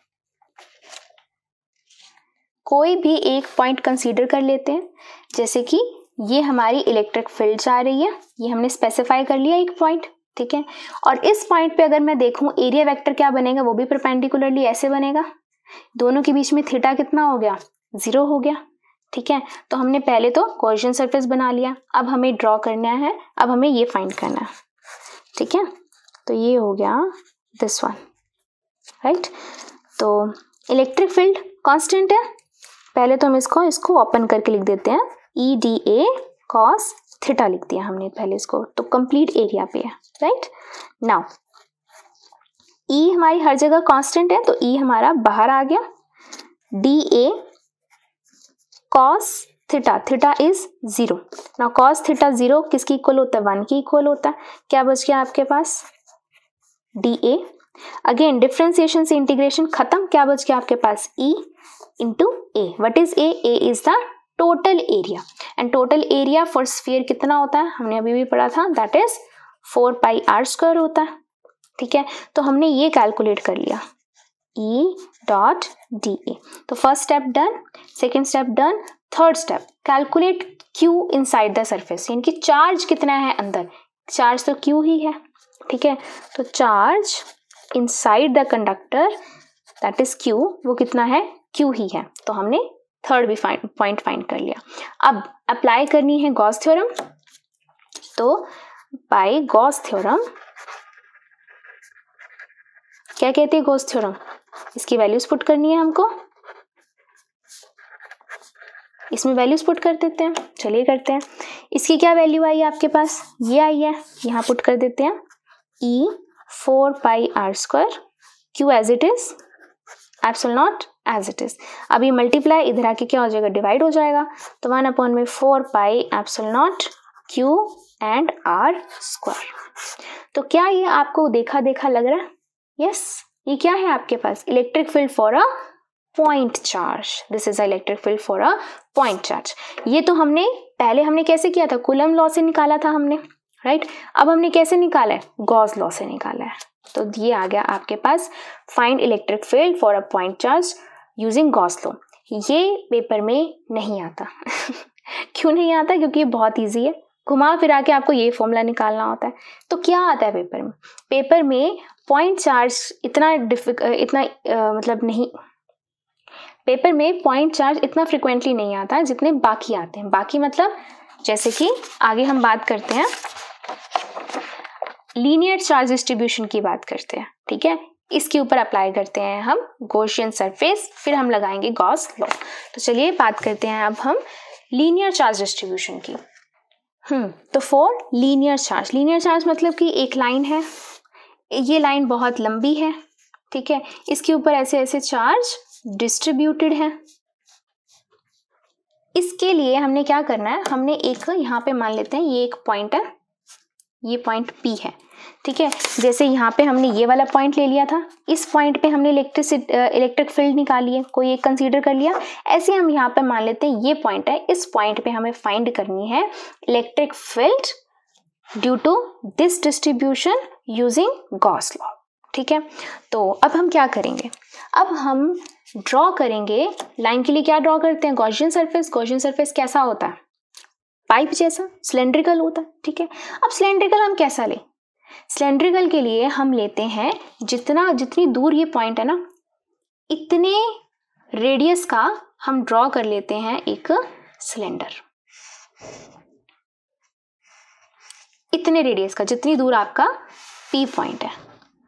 कोई भी एक पॉइंट कंसीडर कर लेते हैं, जैसे कि ये हमारी इलेक्ट्रिक फील्ड जा रही है, ये हमने स्पेसिफाई कर लिया एक पॉइंट। ठीक है, और इस पॉइंट पे अगर मैं देखूं एरिया वेक्टर क्या बनेगा, वो भी परपेंडिकुलरली ऐसे बनेगा, दोनों के बीच में थीटा कितना हो गया, जीरो हो गया। ठीक है, तो हमने पहले तो गॉसियन सरफेस बना लिया, अब हमें ड्रॉ करना है, अब हमें ये फाइंड करना है। ठीक है, तो ये हो गया दिस वन। राइट, तो इलेक्ट्रिक फील्ड कांस्टेंट है, पहले तो हम इसको इसको ओपन करके लिख देते हैं, E D A cos theta लिख दिया हमने पहले इसको, तो कंप्लीट एरिया पे है। राइट, नाउ ई हमारी हर जगह कांस्टेंट है, तो ई हमारा बाहर आ गया, D A cos theta, theta is zero. Now cos theta zero किसकी इक्वल होता है, वन की इक्वल होता है। क्या बच गया आपके पास, डी ए। अगेन डिफरेंशिएशन से इंटीग्रेशन खत्म, क्या बच गया आपके पास, E into A. What is A, A is the total area, and total area for sphere कितना होता है, हमने अभी भी पढ़ा था, that is four pi R square होता है। ठीक है, तो हमने ये कैलकुलेट कर लिया, E डॉट डी ए। तो first step done, second step done, third step calculate Q inside the surface, यानी कि चार्ज कितना है अंदर, चार्ज तो Q ही है। ठीक है, तो charge inside the conductor that is Q, वो कितना है, Q ही है। तो हमने थर्ड भी फाइंड पॉइंट फाइंड कर लिया। अब अप्लाई करनी है गॉस थ्योरम, तो बाय गॉस थ्योरम, क्या कहते हैं गॉस थ्योरम, इसकी वैल्यूज पुट करनी है हमको, इसमें वैल्यूज पुट कर देते हैं। चलिए करते हैं, इसकी क्या वैल्यू आई है आपके पास, ये आई है, यहाँ पुट कर देते हैं, E four pi R square, Q as it is, epsilon naught as it is. अब ये मल्टीप्लाई इधर आके क्या हो जाएगा, डिवाइड हो जाएगा, तो वन अपॉन में four pi epsilon not Q and R square. तो क्या ये आपको देखा देखा लग रहा है, यस yes, ये क्या है आपके पास, electric field for a point charge, this is a electric field for a point charge. ये तो हमने पहले हमने कैसे किया था, कूलम लॉ से निकाला था हमने। राइट, अब हमने कैसे निकाला है, गॉस लॉ से निकाला है। तो ये आ गया आपके पास, find electric field for a point charge using Gauss law. ये पेपर में नहीं आता क्यों नहीं आता, क्योंकि ये बहुत ईजी है, घुमा फिरा के आपको ये फॉर्मूला निकालना होता है। तो क्या आता है पेपर में, पेपर में पॉइंट चार्ज इतना डिफिक इतना आ, मतलब नहीं, पेपर में पॉइंट चार्ज इतना फ्रिक्वेंटली नहीं आता है जितने बाकी आते हैं। बाकी मतलब जैसे कि आगे हम बात करते हैं, लीनियर चार्ज डिस्ट्रीब्यूशन की बात करते हैं। ठीक है, इसके ऊपर अप्लाई करते हैं हम गॉसियन सरफेस, फिर हम लगाएंगे गॉस लॉ। तो चलिए बात करते हैं अब हम लीनियर चार्ज डिस्ट्रीब्यूशन की। हम्म तो for linear charge, linear charge मतलब कि एक लाइन है, ये लाइन बहुत लंबी है, ठीक है, इसके ऊपर ऐसे ऐसे चार्ज डिस्ट्रीब्यूटेड है। इसके लिए हमने क्या करना है, हमने एक यहाँ पे मान लेते हैं ये एक पॉइंट है, ये पॉइंट P है, ठीक है। जैसे यहाँ पे हमने ये वाला पॉइंट ले लिया था, इस पॉइंट पे हमने इलेक्ट्रिसिटी इलेक्ट्रिक फील्ड निकाली है, कोई एक कंसीडर कर लिया। ऐसे हम यहाँ पे मान लेते हैं ये पॉइंट है, इस पॉइंट पे हमें फाइंड करनी है electric field due to this distribution using Gauss law, ठीक है। तो अब हम क्या करेंगे, अब हम ड्रॉ करेंगे लाइन के लिए। क्या ड्रॉ करते हैं, गॉसियन सरफेस। गॉसियन सरफेस कैसा होता है, पाइप जैसा, सिलेंड्रिकल होता है, ठीक है। अब सिलेंड्रिकल हम कैसा लें, सिलेंड्रिकल के लिए हम लेते हैं जितना जितनी दूर ये पॉइंट है ना, इतने रेडियस का हम ड्रॉ कर लेते हैं एक सिलेंडर, इतने रेडियस का जितनी दूर आपका P पॉइंट है।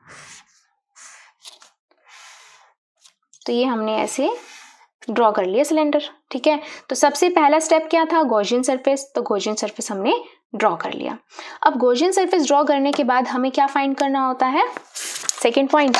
तो ये हमने ऐसे ड्रॉ कर लिया सिलेंडर, ठीक है। तो सबसे पहला स्टेप क्या था, गॉसियन सरफेस। तो गॉसियन सरफेस हमने ड्रॉ कर लिया। अब गॉसियन सरफेस ड्रॉ करने के बाद हमें क्या फाइंड करना होता है, second point,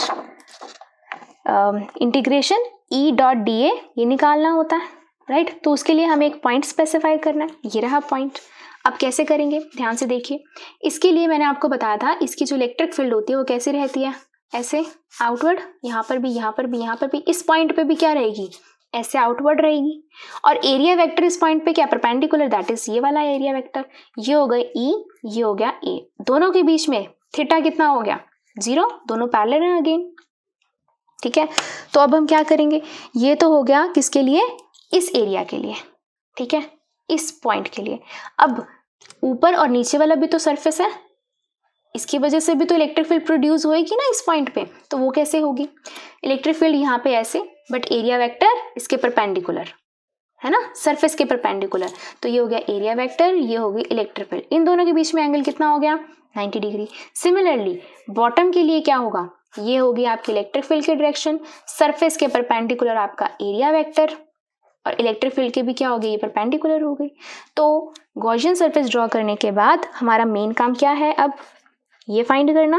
integration E dot D A ये निकालना होता है, राइट। तो उसके लिए हमें एक पॉइंट स्पेसिफाई करना है, ये रहा पॉइंट। अब कैसे करेंगे, ध्यान से देखिए। इसके लिए मैंने आपको बताया था इसकी जो इलेक्ट्रिक फील्ड होती है वो कैसी रहती है, ऐसे आउटवर्ड, यहाँ पर भी, यहाँ पर भी, यहाँ पर भी, इस पॉइंट पे भी क्या रहेगी, ऐसे आउटवर्ड रहेगी। और एरिया वेक्टर इस पॉइंट पे क्या, परपेंडिकुलर, दैट इज ये वाला एरिया वेक्टर। ये हो गया E, ये हो गया A, दोनों के बीच में थीटा कितना हो गया, जीरो, दोनों पैरेलल हैं अगेन, ठीक है। तो अब हम क्या करेंगे, ये तो हो गया किसके लिए, इस एरिया के लिए, ठीक है, इस पॉइंट के लिए। अब ऊपर और नीचे वाला भी तो सरफेस है, इसकी वजह से भी तो इलेक्ट्रिक फील्ड प्रोड्यूस होएगी ना इस पॉइंट पे। तो वो कैसे होगी, इलेक्ट्रिक फील्ड यहाँ पे ऐसे, बट एरिया वेक्टर इसके परपेंडिकुलर है ना, सरफेस के परपेंडिकुलर। तो ये हो गया एरिया वेक्टर, ये होगी इलेक्ट्रिक फील्ड, इन दोनों के बीच में एंगल कितना हो गया, नाइंटी डिग्री। सिमिलरली बॉटम के लिए क्या होगा, ये होगी आपकी इलेक्ट्रिक फील्ड की डायरेक्शन, सरफेस के परपेंडिकुलर आपका एरिया वेक्टर, और इलेक्ट्रिक फील्ड के भी क्या हो गई, ये परपेंडिकुलर हो गई। तो गॉसियन सरफेस ड्रॉ करने के बाद हमारा मेन काम क्या है, अब ये फाइंड करना।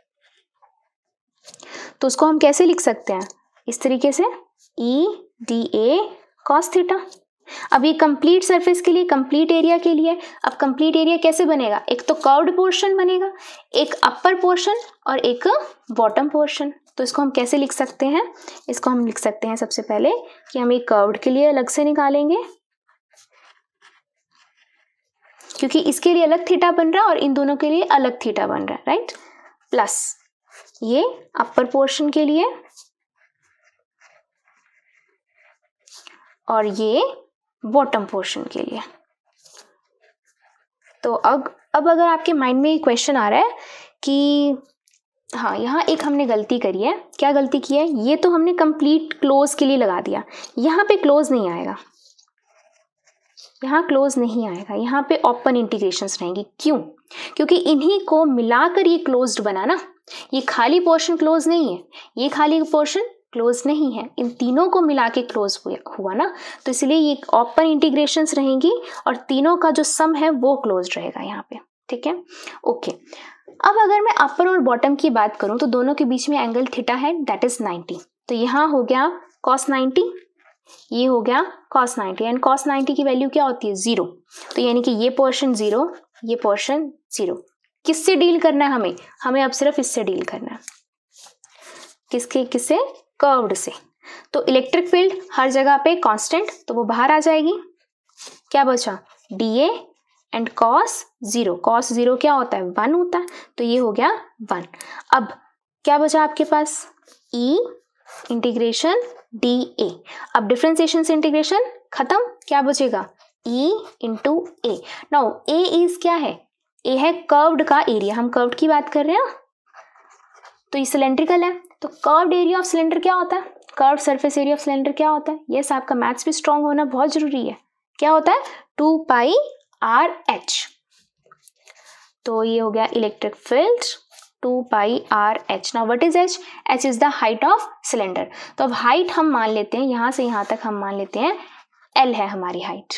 तो उसको हम कैसे लिख सकते हैं, इस तरीके से, E D A cos theta. अब ये कंप्लीट सरफेस के लिए, कंप्लीट एरिया के लिए, अब कंप्लीट एरिया कैसे बनेगा, एक तो कर्व्ड पोर्शन बनेगा, एक अपर पोर्शन और एक बॉटम पोर्शन। तो इसको हम कैसे लिख सकते हैं, इसको हम लिख सकते हैं सबसे पहले कि हम एक कर्व्ड के लिए अलग से निकालेंगे, क्योंकि इसके लिए अलग थीटा बन रहा है और इन दोनों के लिए अलग थीटा बन रहा है, राइट। प्लस ये अपर पोर्शन के लिए और ये बॉटम पोर्शन के लिए। तो अब अब अगर आपके माइंड में ये क्वेश्चन आ रहा है कि हाँ यहाँ एक हमने गलती करी है, क्या गलती की है, ये तो हमने कंप्लीट क्लोज के लिए लगा दिया, यहाँ पे क्लोज नहीं आएगा, यहाँ क्लोज नहीं आएगा, यहाँ पे ओपन इंटीग्रेशंस रहेंगी। क्यों, क्योंकि इन्हीं को मिलाकर ये क्लोज्ड बना ना, ये खाली पोर्शन क्लोज नहीं है, ये खाली पोर्शन क्लोज नहीं है, इन तीनों को मिला के क्लोज हुआ ना, तो इसलिए ये ओपन इंटीग्रेशंस रहेंगी और तीनों का जो सम है वो क्लोज रहेगा यहाँ पे, ठीक है। ओके, अब अगर मैं अपर और बॉटम की बात करूं तो दोनों के बीच में एंगल थीटा है, दैट इज नाइंटी। तो यहाँ हो गया कॉस नाइंटी, ये हो गया cos ninety, and cos ninety की वैल्यू क्या होती है, जीरो। तो यानी कि ये पोर्शन जीरो, ये पोर्शन जीरो। किससे डील करना है हमें, हमें अब सिर्फ इससे डील करना है, किसके, किससे, कर्व्ड से। तो इलेक्ट्रिक फील्ड हर जगह पे कांस्टेंट, तो वो बाहर आ जाएगी, क्या बचा, D A and cos zero. Cos zero क्या होता है, वन होता है, तो ये हो गया वन। अब क्या बचा आपके पास, ई इंटीग्रेशन डी ए। अब डिफरेंशिएशन से इंटीग्रेशन खत्म, क्या बचेगा, E into A. Now A is क्या है, ए है कर्व्ड का एरिया, हम कर्व्ड की बात कर रहे हैं, तो ये सिलेंड्रिकल है, तो कर्व्ड एरिया ऑफ सिलेंडर क्या होता है, curved surface area of cylinder क्या होता है, यस आपका मैथ्स भी स्ट्रांग होना बहुत जरूरी है, क्या होता है, टू पाई आर एच। तो ये हो गया electric field two pi R H. Now what is H, H is the height of cylinder. तो अब हाइट हम मान लेते हैं, यहां से यहां तक हम मान लेते हैं एल है हमारी हाइट,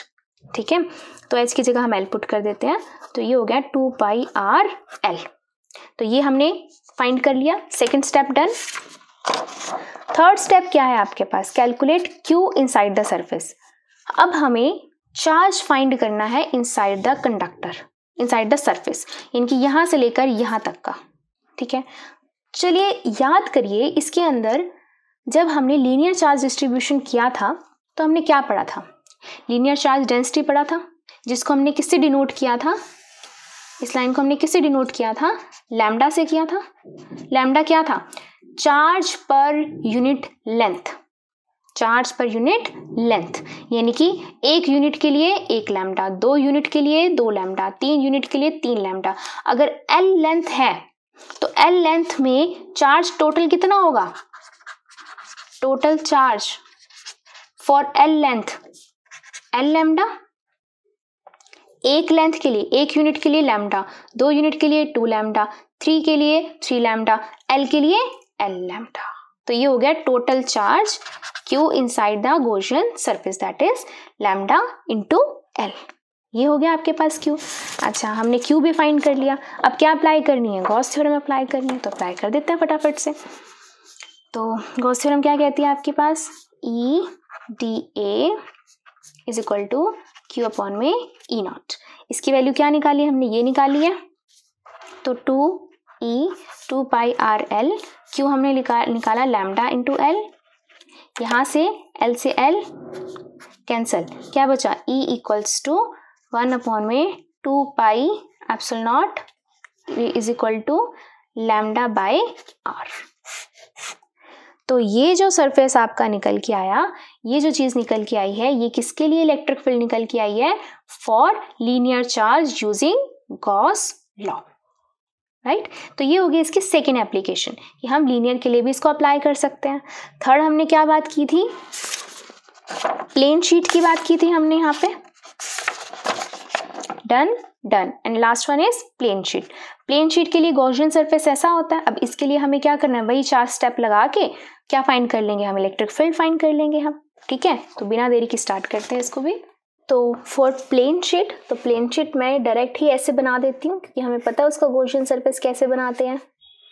ठीक है, तो एच की जगह हम एल पुट कर देते हैं, तो ये हो गया टू पाई आर एल। तो ये हमने फाइंड कर लिया, second step done. Third step क्या है आपके पास, calculate Q inside the surface. अब हमें चार्ज फाइंड करना है inside the conductor, inside the surface, यानी कि यहाँ से लेकर यहाँ तक का। ठीक है, चलिए याद करिए, इसके अंदर जब हमने लीनियर चार्ज डिस्ट्रीब्यूशन किया था तो हमने क्या पढ़ा था, लीनियर चार्ज डेंसिटी पढ़ा था, जिसको हमने किससे डिनोट किया था, इस लाइन को हमने किससे डिनोट किया था, लैम्डा से किया था। लैम्डा क्या था, charge per unit length, charge per unit length, यानी कि एक यूनिट के लिए एक लैम्डा, दो यूनिट के लिए दो लैम्डा, तीन यूनिट के लिए तीन लैम्डा। अगर एल लेंथ है तो एल लेंथ में चार्ज टोटल कितना होगा, total charge for L length L lambda, एक लेंथ के लिए एक यूनिट के लिए लैम्डा, दो यूनिट के लिए टू लैम्डा, थ्री के लिए थ्री लैम्डा, एल के लिए एल लैम्डा। तो ये हो गया total charge Q inside the Gaussian surface, that is lambda into L. ये हो गया आपके पास क्यू। अच्छा, हमने क्यू भी फाइंड कर लिया, अब क्या अप्लाई करनी है, गॉस थ्योरम अप्लाई करनी है, तो अप्लाई कर देते हैं फटाफट से। तो गॉस थ्योरम क्या कहती है आपके पास, E D A is equal to Q upon में ई नॉट। इसकी वैल्यू क्या निकाली हमने, ये निकाली है, तो two E two pi R L, Q हमने निकाल निकाला लैम्डा इंटू एल, यहाँ से एल से एल कैंसल, क्या बचा, E equals to one upon में two pi epsilon not is equal to lambda by R. तो ये जो सरफेस आपका निकल के आया, ये जो चीज निकल के आई है, ये किसके लिए इलेक्ट्रिक फील्ड निकल के आई है, for linear charge using Gauss law, right. तो ये होगी इसकी सेकेंड एप्लीकेशन कि हम लीनियर के लिए भी इसको अप्लाई कर सकते हैं। थर्ड हमने क्या बात की थी, प्लेन शीट की बात की थी हमने यहाँ पे, done done. And last one is plane sheet. Plane sheet के लिए गॉसियन सरफेस ऐसा होता है। अब इसके लिए हमें क्या करना है, वही चार स्टेप लगा के क्या फाइंड कर लेंगे, हम इलेक्ट्रिक फील्ड फाइंड कर लेंगे हम। ठीक है, तो बिना देरी की स्टार्ट करते हैं इसको भी। तो फॉर प्लेन शीट, तो प्लेन शीट मैं डायरेक्ट ही ऐसे बना देती हूँ क्योंकि हमें पता है उसका गॉसियन सरफेस कैसे बनाते हैं।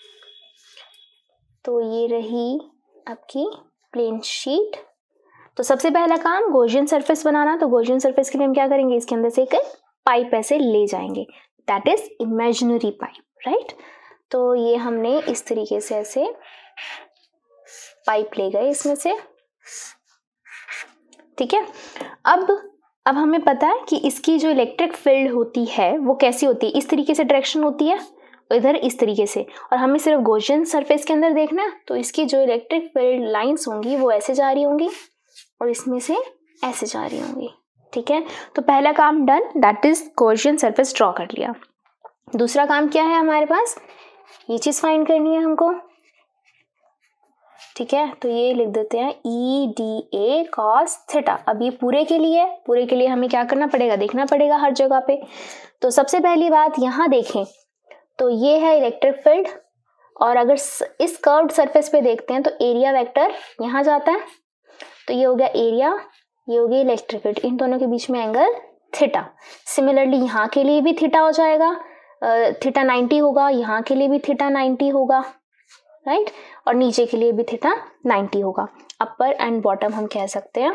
तो ये रही आपकी प्लेन शीट। तो सबसे पहला काम गॉसियन सरफेस बनाना। तो गॉसियन सरफेस के लिए हम क्या करेंगे, इसके अंदर से एक पाइप ऐसे ले जाएंगे, that is imaginary pipe, right. तो ये हमने इस तरीके से ऐसे पाइप ले गए इसमें से, ठीक है। अब अब हमें पता है कि इसकी जो इलेक्ट्रिक फील्ड होती है वो कैसी होती है, इस तरीके से डायरेक्शन होती है, इधर इस तरीके से, और हमें सिर्फ गॉसियन सरफेस के अंदर देखना है। तो इसकी जो इलेक्ट्रिक फील्ड लाइंस होंगी वो ऐसे जा रही होंगी और इसमें से ऐसे जा रही होंगी, ठीक है। तो पहला काम done, that is Gaussian surface draw कर लिया। दूसरा काम क्या है हमारे पास, ये चीज फाइंड करनी है हमको, ठीक है। तो ये लिख देते हैं E D A cos theta. अब ये पूरे के लिए पूरे के लिए हमें क्या करना पड़ेगा, देखना पड़ेगा हर जगह पे। तो सबसे पहली बात यहाँ देखें तो ये है इलेक्ट्रिक फील्ड, और अगर इस कर्व्ड सरफेस पे देखते हैं तो एरिया वेक्टर यहाँ जाता है, तो ये हो गया एरिया, ये हो गई इलेक्ट्रिक फील्ड, इन दोनों के बीच में एंगल थीटा। सिमिलरली यहाँ के लिए भी थीटा हो जाएगा, थीटा नाइन्टी होगा, यहाँ के लिए भी थीटा नाइन्टी होगा, राइट, और नीचे के लिए भी थीटा नाइन्टी होगा। अपर एंड बॉटम हम कह सकते हैं,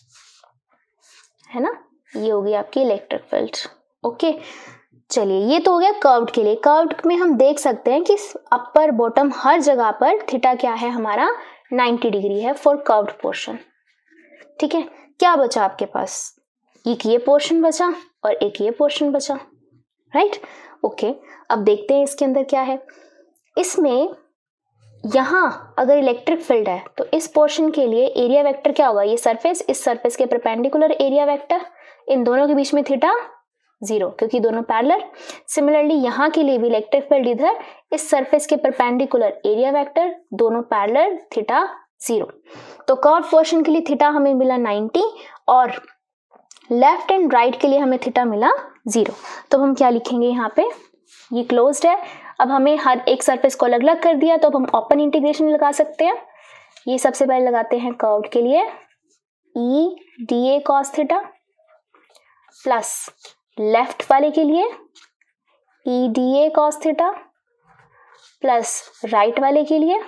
है ना। ये होगी आपकी इलेक्ट्रिक फील्ड, ओके। चलिए, ये तो हो गया कर्व्ड के लिए। कर्व्ड में हम देख सकते हैं कि अपर बॉटम हर जगह पर थीटा क्या है हमारा नाइन्टी डिग्री है फॉर कर्व्ड पोर्शन, ठीक है। क्या बचा आपके पास, एक ये पोर्शन बचा और एक ये पोर्शन बचा, राइट, ओके। अब देखते हैं इसके अंदर क्या है। इसमें यहाँ अगर इलेक्ट्रिक फील्ड है तो इस पोर्शन के लिए एरिया वेक्टर क्या होगा, ये सरफेस, इस सरफेस के परपेंडिकुलर एरिया वेक्टर, इन दोनों के बीच में थीटा जीरो क्योंकि दोनों पैरेलल। सिमिलरली यहाँ के लिए भी इलेक्ट्रिक फील्ड इधर, इस सरफेस के परपेंडिकुलर एरिया वेक्टर, दोनों पैरेलल, थीटा जीरो। तो कर्व पोर्शन के लिए थीटा हमें मिला नाइन्टी और लेफ्ट एंड राइट के लिए हमें थीटा मिला जीरो। तो हम क्या लिखेंगे यहाँ पे, ये क्लोज्ड है। अब हमें हर एक सरफेस को अलग अलग कर दिया तो अब हम ओपन इंटीग्रेशन लगा सकते हैं। ये सबसे पहले लगाते हैं कर्व्ड के लिए, E D A cos theta, plus left वाले के लिए E D A cos theta plus right वाले के लिए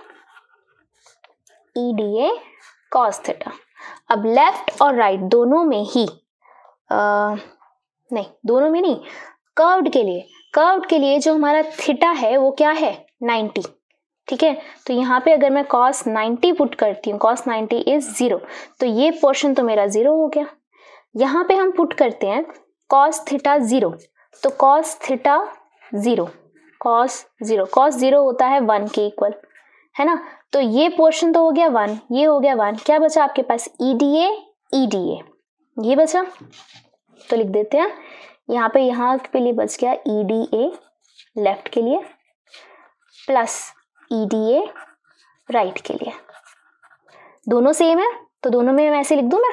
E D A cos theta. अब लेफ्ट और राइट दोनों में ही आ, नहीं दोनों में नहीं, कर्व्ड के लिए कर्व्ड के लिए जो हमारा थीटा है वो क्या है नाइंटी। ठीक है, तो यहाँ पे अगर मैं cos नाइंटी पुट करती हूँ, cos नाइंटी इज जीरो, तो ये पोर्शन तो मेरा जीरो हो गया। यहाँ पे हम पुट करते हैं cos थीटा जीरो, तो cos theta zero, cos zero, cos zero होता है वन के इक्वल, है ना। तो ये पोर्शन तो हो गया वन, ये हो गया वन, क्या बचा आपके पास E D A E D A, ये बचा, तो लिख देते हैं यहाँ पे, यहाँ पे लिए बच गया ई डी ए लेफ्ट के लिए plus E D A right के लिए। दोनों सेम है तो दोनों में मैं ऐसे लिख दूं मैं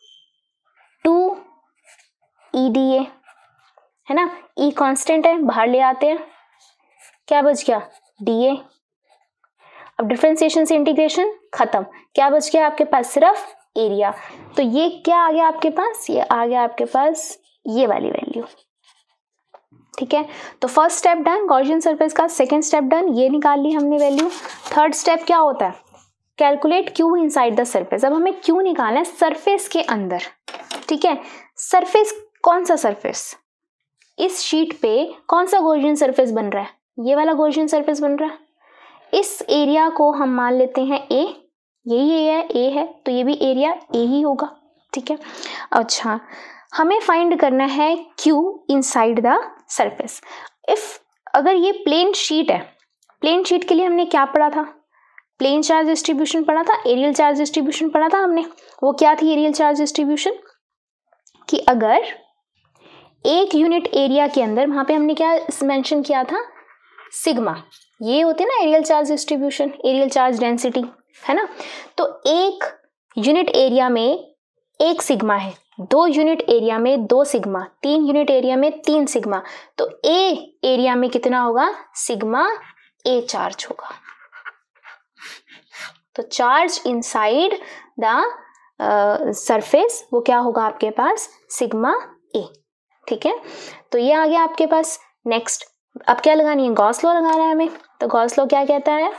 टू ई डी ए, है ना, ई कांस्टेंट है बाहर ले आते हैं, क्या बच गया डी ए। अब डिफरेंशिएशन से इंटीग्रेशन खत्म, क्या बच गया आपके पास सिर्फ एरिया। तो ये क्या आ गया आपके पास, ये आ गया आपके पास ये वाली वैल्यू। ठीक है, तो first step done Gaussian surface का, सेकंड स्टेप डन, ये निकाल ली हमने वैल्यू। थर्ड स्टेप क्या होता है, calculate Q inside the surface. अब हमें क्यू निकालना है सरफेस के अंदर। ठीक है, सरफेस कौन सा सरफेस, इस शीट पे कौन सा गॉसियन सरफेस बन रहा है, ये वाला गॉसियन सरफेस बन रहा है। इस एरिया को हम मान लेते हैं ए, यही एरिया ए है तो ये भी एरिया ए ही होगा। ठीक है, अच्छा हमें फाइंड करना है Q inside the surface. If अगर ये प्लेन शीट है, प्लेन शीट के लिए हमने क्या पढ़ा था, प्लेन चार्ज डिस्ट्रीब्यूशन पढ़ा था, एरियल चार्ज डिस्ट्रीब्यूशन पढ़ा था हमने। वो क्या थी एरियल चार्ज डिस्ट्रीब्यूशन, कि अगर एक यूनिट एरिया के अंदर, वहां पे हमने क्या मेंशन किया था सिग्मा, ये होते ना areal charge distribution, areal charge density, है ना। तो एक यूनिट एरिया में एक सिग्मा है, दो यूनिट एरिया में दो सिग्मा, तीन यूनिट एरिया में तीन सिग्मा, तो ए एरिया में कितना होगा सिग्मा ए चार्ज होगा। तो चार्ज इनसाइड द सरफेस वो क्या होगा आपके पास सिग्मा ए। ठीक है, तो ये आ गया आपके पास। नेक्स्ट अब क्या लगानी है, गॉस लॉ लगाना है हमें। तो गॉस लॉ क्या कहता है,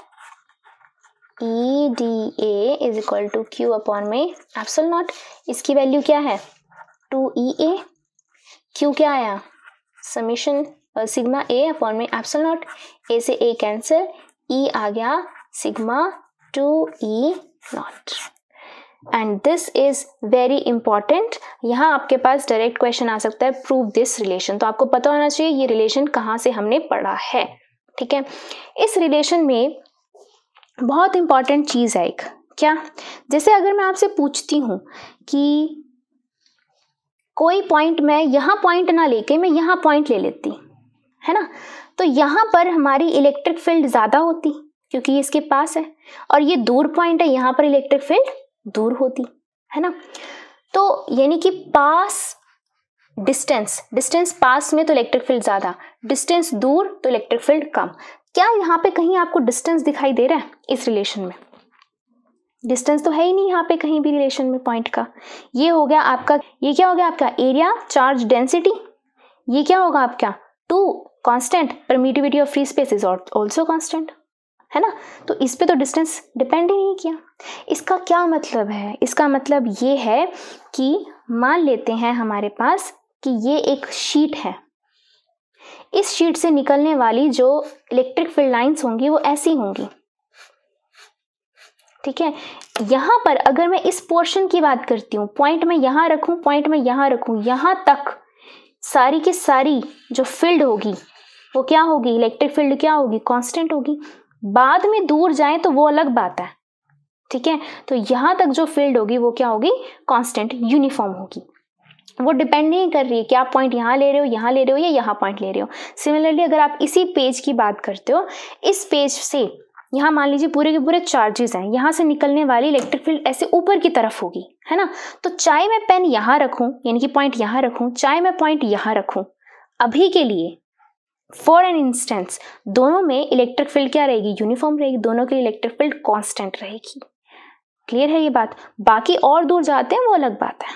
E D A is equal to Q upon में एप्सिलॉन नॉट। इसकी वैल्यू क्या है टू ई ए, क्यू क्या आया समीशन सिग्मा ए अपॉन में एप्सिलॉन नॉट, ए से ए कैंसिल, ई आ गया sigma two E naught. And this is very important, यहाँ आपके पास डायरेक्ट क्वेश्चन आ सकता है प्रूव दिस रिलेशन। तो आपको पता होना चाहिए ये रिलेशन कहाँ से हमने पढ़ा है। ठीक है, इस रिलेशन में बहुत इंपॉर्टेंट चीज है एक, क्या, जैसे अगर मैं आपसे पूछती हूं कि कोई पॉइंट मैं यहाँ पॉइंट ना लेके मैं यहाँ पॉइंट ले लेती, है ना, तो यहाँ पर हमारी इलेक्ट्रिक फील्ड ज्यादा होती क्योंकि ये इसके पास है, और ये दूर पॉइंट है, यहाँ पर इलेक्ट्रिक फील्ड दूर होती, है ना। तो यानी कि पास डिस्टेंस, डिस्टेंस पास में तो इलेक्ट्रिक फील्ड ज्यादा, डिस्टेंस दूर तो इलेक्ट्रिक फील्ड कम। क्या यहाँ पे कहीं आपको डिस्टेंस दिखाई दे रहा है इस रिलेशन में, डिस्टेंस तो है ही नहीं यहाँ पे कहीं भी रिलेशन में पॉइंट का। ये हो गया आपका, ये क्या हो गया आपका एरिया चार्ज डेंसिटी, ये क्या होगा आपका two constant, permittivity of free space is also constant, है ना। तो इस पे तो डिस्टेंस डिपेंड ही नहीं किया। इसका क्या मतलब है, इसका मतलब ये है कि मान लेते हैं हमारे पास कि ये एक शीट है, इस शीट से निकलने वाली जो इलेक्ट्रिक फील्ड लाइंस होंगी वो ऐसी होंगी। ठीक है, यहां पर अगर मैं इस पोर्शन की बात करती हूँ, पॉइंट में यहां रखूं, पॉइंट में यहां रखूं, यहां तक सारी की सारी जो फील्ड होगी वो क्या होगी, इलेक्ट्रिक फील्ड क्या होगी, कांस्टेंट होगी। बाद में दूर जाए तो वो अलग बात है। ठीक है, तो यहां तक जो फील्ड होगी वो क्या होगी, कांस्टेंट, यूनिफॉर्म होगी। वो डिपेंड नहीं कर रही है कि आप पॉइंट यहाँ ले रहे हो, यहाँ ले रहे हो या यहाँ पॉइंट ले रहे हो। सिमिलरली अगर आप इसी पेज की बात करते हो, इस पेज से यहाँ मान लीजिए पूरे के पूरे चार्जेस हैं, यहाँ से निकलने वाली इलेक्ट्रिक फील्ड ऐसे ऊपर की तरफ होगी, है ना। तो चाहे मैं पेन यहाँ रखूं, यानी कि पॉइंट यहाँ रखूं, चाहे मैं पॉइंट यहाँ रखूं, अभी के लिए फॉर एन इंस्टेंस दोनों में इलेक्ट्रिक फील्ड क्या रहेगी, यूनिफॉर्म रहेगी, दोनों की इलेक्ट्रिक फील्ड कांस्टेंट रहेगी। क्लियर है ये बात। बाकी और दूर जाते हैं वो अलग बात है,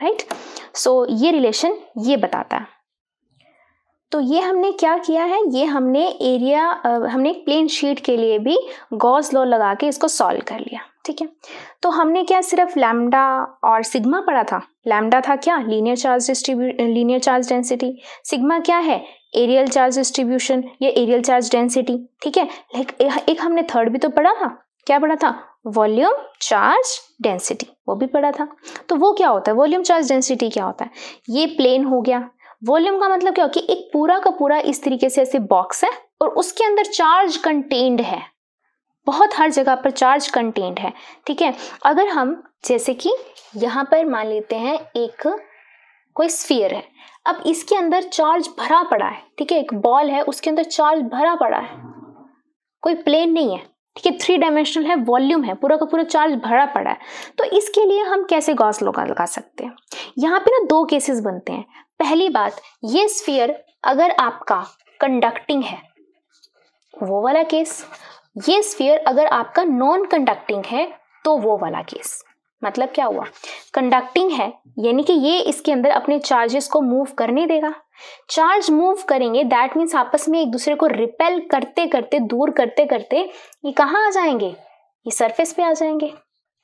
राइट। सो ये रिलेशन ये बताता है। तो ये हमने क्या किया है, ये हमने एरिया हमने एक प्लेन शीट के लिए भी गॉस लॉ लगा के इसको सॉल्व कर लिया, ठीक है। तो हमने क्या सिर्फ लैम्डा और सिग्मा पढ़ा था। लैम्डा था क्या, linear charge distribution linear charge density. Sigma क्या है, एरियल चार्ज डिस्ट्रीब्यूशन या एरियल चार्ज डेंसिटी, ठीक है। लाइक एक हमने थर्ड भी तो पढ़ा था, क्या पढ़ा था, वॉल्यूम चार्ज डेंसिटी, वो भी पढ़ा था। तो वो क्या होता है, वॉल्यूम चार्ज डेंसिटी क्या होता है, ये प्लेन हो गया। वॉल्यूम का मतलब क्या हो कि एक पूरा का पूरा इस तरीके से ऐसे बॉक्स है और उसके अंदर चार्ज कंटेन्ड है, बहुत हर जगह पर चार्ज कंटेन्ड है, ठीक है। अगर हम जैसे कि यहाँ पर मान लेते हैं एक कोई स्फीयर है, अब इसके अंदर चार्ज भरा पड़ा है, ठीक है, एक बॉल है उसके अंदर चार्ज भरा पड़ा है, कोई प्लेन नहीं है, ठीक है, थ्री डायमेंशनल है, वॉल्यूम है, पूरा का पूरा चार्ज भरा पड़ा है। तो इसके लिए हम कैसे गॉस लॉ लगा सकते हैं, यहाँ पे ना दो केसेस बनते हैं। पहली बात, ये स्फीयर अगर आपका कंडक्टिंग है वो वाला केस, ये स्फीयर अगर आपका नॉन कंडक्टिंग है तो वो वाला केस। मतलब क्या हुआ, कंडक्टिंग है यानी कि ये इसके अंदर अपने चार्जेस को मूव करने देगा, चार्ज मूव करेंगे, दैट मीन्स आपस में एक दूसरे को रिपेल करते करते दूर करते करते ये कहाँ आ जाएंगे, ये सरफेस पे आ जाएंगे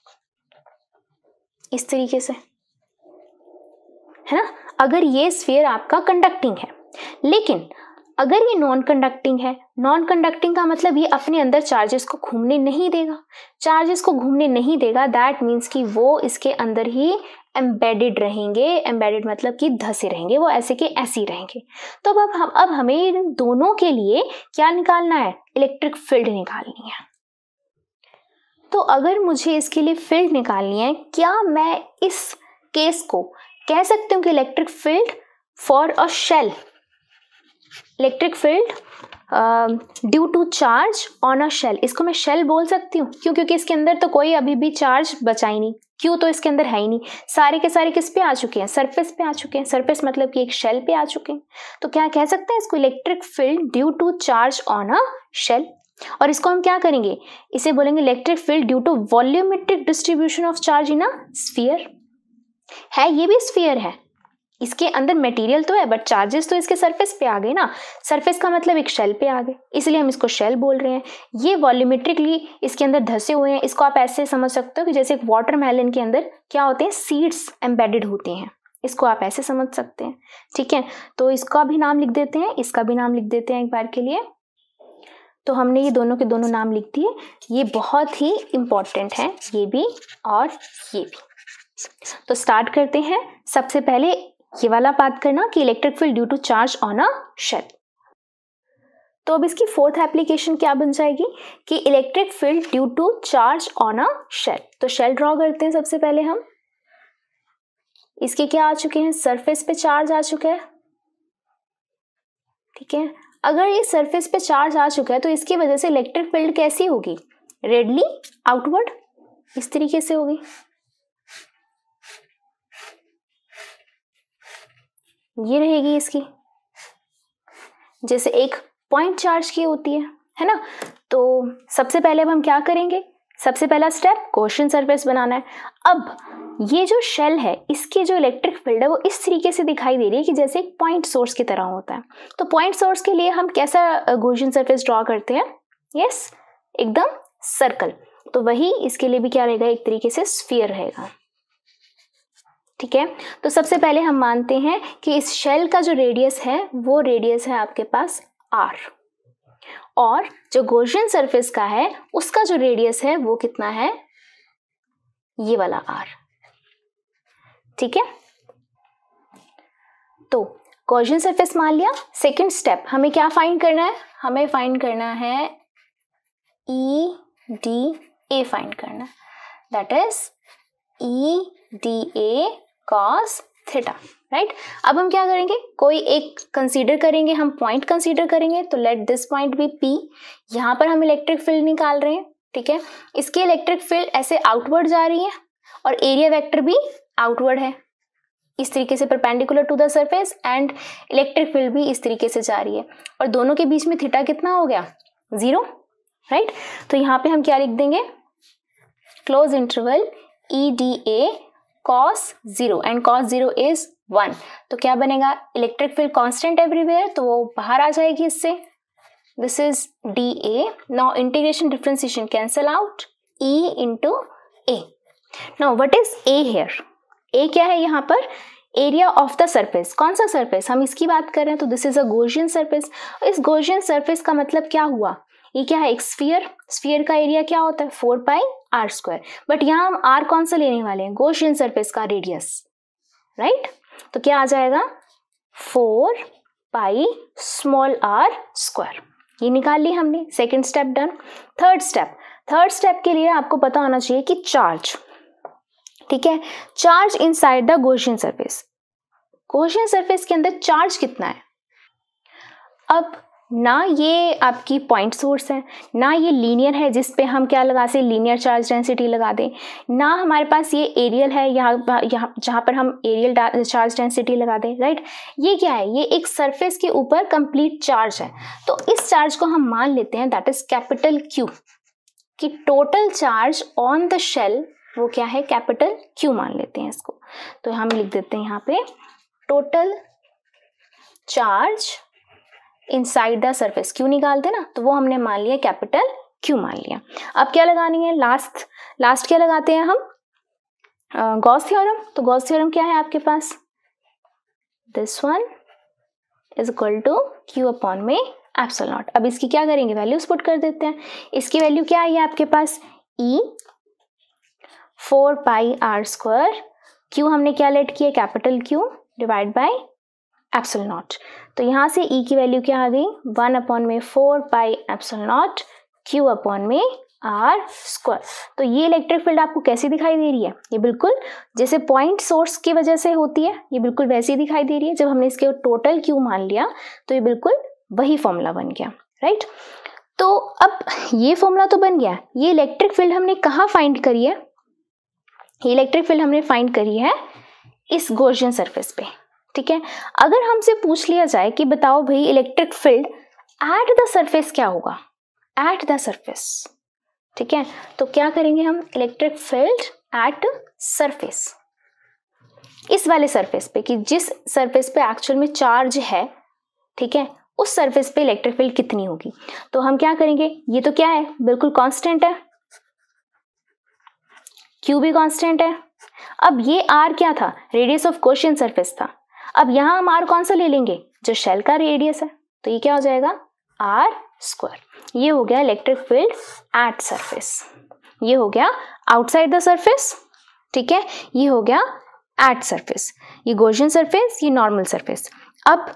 इस तरीके से, है ना। अगर ये स्फीयर आपका कंडक्टिंग है, लेकिन अगर ये नॉन कंडक्टिंग है, नॉन कंडक्टिंग का मतलब ये अपने अंदर चार्जेस को घूमने नहीं देगा, चार्जेस को घूमने नहीं देगा, दैट मीन्स कि वो इसके अंदर ही एम्बेडेड रहेंगे, एम्बेडेड मतलब कि धसे रहेंगे, वो ऐसे के ऐसे ही रहेंगे। तो अब हम अब हमें इन दोनों के लिए क्या निकालना है, इलेक्ट्रिक फील्ड निकालनी है। तो अगर मुझे इसके लिए फील्ड निकालनी है, क्या मैं इस केस को कह सकती हूँ कि electric field for a shell, electric field due to charge on a shell, इसको मैं शेल बोल सकती हूँ। क्यों, क्योंकि इसके अंदर तो कोई अभी भी चार्ज बचा ही नहीं, क्यों, तो इसके अंदर है ही नहीं, सारे के सारे किस पे आ चुके हैं, सरफेस पे आ चुके हैं, सरफेस मतलब कि एक शेल पे आ चुके हैं। तो क्या कह सकते हैं इसको, electric field due to charge on a shell. और इसको हम क्या करेंगे, इसे बोलेंगे electric field due to volumetric distribution of charge in a sphere. है, ये भी स्फीयर है, इसके अंदर मटेरियल तो है बट चार्जेस तो इसके सरफेस पे आ गए ना, सरफेस का मतलब एक शेल पे आ गए, इसलिए हम इसको शेल बोल रहे हैं। ये वॉल्यूमेट्रिकली इसके अंदर धसे हुए हैं, इसको आप ऐसे समझ सकते हो कि जैसे एक वाटरमेलन के अंदर क्या होते हैं, सीड्स एम्बेडेड होते हैं, इसको आप ऐसे समझ सकते हैं, ठीक है। तो इसका भी नाम लिख देते हैं, इसका भी नाम लिख देते हैं एक बार के लिए। तो हमने ये दोनों के दोनों नाम लिख दिए, ये बहुत ही इंपॉर्टेंट है, ये भी और ये भी। तो स्टार्ट करते हैं। सबसे पहले ये वाला बात करना कि electric field due to charge on a shell. तो अब इसकी फोर्थ एप्लीकेशन क्या बन जाएगी कि electric field due to charge on a shell. तो शेल ड्रॉ करते हैं सबसे पहले हम। इसके क्या आ चुके हैं, सरफेस पे चार्ज आ चुका है, ठीक है। अगर ये सरफेस पे चार्ज आ चुका है तो इसकी वजह से इलेक्ट्रिक फील्ड कैसी होगी, रेडली आउटवर्ड, इस तरीके से होगी। ये रहेगी इसकी, जैसे एक पॉइंट चार्ज की होती है, है ना। तो सबसे पहले अब हम क्या करेंगे, सबसे पहला स्टेप गॉसियन सरफेस बनाना है। अब ये जो शेल है, इसके जो इलेक्ट्रिक फील्ड है वो इस तरीके से दिखाई दे रही है कि जैसे एक पॉइंट सोर्स की तरह होता है। तो पॉइंट सोर्स के लिए हम कैसा गॉसियन सरफेस ड्रॉ करते हैं, यस, एकदम सर्कल। तो वही इसके लिए भी क्या रहेगा, एक तरीके से स्फीयर रहेगा, ठीक है। तो सबसे पहले हम मानते हैं कि इस शेल का जो रेडियस है वो रेडियस है आपके पास r, और जो गॉसियन सरफेस का है उसका जो रेडियस है वो कितना है, ये वाला r, ठीक है। तो गॉसियन सरफेस मान लिया। सेकंड स्टेप हमें क्या फाइंड करना है, हमें फाइंड करना है ई डी ए फाइंड करना, that is E D A cos theta, right. अब हम क्या करेंगे, कोई एक कंसीडर करेंगे, हम पॉइंट कंसीडर करेंगे। तो let this point be P, यहाँ पर हम इलेक्ट्रिक फील्ड निकाल रहे हैं, ठीक है। इसकी इलेक्ट्रिक फील्ड ऐसे आउटवर्ड जा रही है और एरिया वेक्टर भी आउटवर्ड है, इस तरीके से perpendicular to the surface, and electric field भी इस तरीके से जा रही है, और दोनों के बीच में थीटा कितना हो गया, जीरो, राइट। तो यहाँ पे हम क्या लिख देंगे, close interval E D A cos zero and cos zero is one, तो क्या बनेगा, इलेक्ट्रिक फील्ड कांस्टेंट एवरीवेयर, तो वो बाहर आ जाएगी इससे, this is D A. Now integration differentiation cancel out, E into A. Now what is A here, A क्या है यहाँ पर, एरिया ऑफ द सरफेस. कौन सा सरफेस, हम इसकी बात कर रहे हैं, तो this is a Gaussian surface. इस गॉसियन सरफेस का मतलब क्या हुआ, ये क्या है, एक स्फीयर. स्फीयर का एरिया क्या होता है, four pi R square. But यहाँ हम आर कौन सा लेने वाले हैं, गॉसियन सरफेस का रेडियस, राइट right? तो क्या आ जाएगा, four pi small R square. ये निकाल ली हमने, second step done. Third step, third step के लिए आपको पता होना चाहिए कि चार्ज, ठीक है, charge inside the Gaussian surface. Gaussian surface के अंदर चार्ज कितना है. अब ना ये आपकी पॉइंट सोर्स है, ना ये लीनियर है जिस पे हम क्या लगा से लीनियर चार्ज डेंसिटी लगा दें, ना हमारे पास ये एरियल है यहाँ यहाँ जहाँ पर हम एरियल चार्ज डेंसिटी लगा दें, राइट. ये क्या है, ये एक सरफेस के ऊपर कंप्लीट चार्ज है. तो इस चार्ज को हम मान लेते हैं दैट इज कैपिटल क्यू, कि total charge on the shell वो क्या है, कैपिटल क्यू मान लेते हैं इसको. तो हम लिख देते हैं यहाँ पे total charge inside the surface, Q निकालते ना, तो वो हमने मान लिया कैपिटल क्यू मान लिया. अब क्या लगानी है, लास्ट लास्ट क्या लगाते हैं हम, गॉस थ्योरम. तो गॉस थ्योरम क्या है आपके पास, this one is equal to Q upon में एप्सिलॉन नॉट. अब इसकी क्या करेंगे, वैल्यूज पुट कर देते हैं. इसकी वैल्यू क्या आई है आपके पास, E four pi R square, Q हमने क्या लेट किया, capital Q divide by epsilon not. तो यहाँ से ई की वैल्यू क्या आ गई, वन अपॉन में four pi epsilon not Q upon में आर स्क्वायर. तो ये इलेक्ट्रिक फील्ड आपको कैसी दिखाई दे रही है, ये बिल्कुल जैसे पॉइंट सोर्स की वजह से होती है, ये बिल्कुल वैसी दिखाई दे रही है. जब हमने इसके टोटल क्यू मान लिया तो ये बिल्कुल वही फॉर्मूला बन गया, राइट. तो अब ये फॉर्मूला तो बन गया. ये इलेक्ट्रिक फील्ड हमने कहाँ फाइंड करी है, ये इलेक्ट्रिक फील्ड हमने फाइंड करी है इस गॉसियन सरफेस पे, ठीक है. अगर हमसे पूछ लिया जाए कि बताओ भाई electric field at the surface क्या होगा, एट द सरफेस, ठीक है, तो क्या करेंगे हम, इलेक्ट्रिक फील्ड एट सरफेस, इस वाले सरफेस पे, कि जिस सरफेस पे एक्चुअल में चार्ज है, ठीक है, उस सरफेस पे इलेक्ट्रिक फील्ड कितनी होगी. तो हम क्या करेंगे, ये तो क्या है, बिल्कुल कांस्टेंट है, क्यू भी कांस्टेंट है. अब ये आर क्या था, रेडियस ऑफ गॉसियन सरफेस था. अब यहां हम आर कौन सा ले लेंगे, जो शेल का रेडियस है, तो ये क्या हो जाएगा, आर स्क्वायर. ये हो गया इलेक्ट्रिक फील्ड एट सरफेस, ये हो गया आउटसाइड द सरफेस, ठीक है, ये हो गया एट सरफेस. ये गॉसियन सरफेस, ये नॉर्मल सरफेस. अब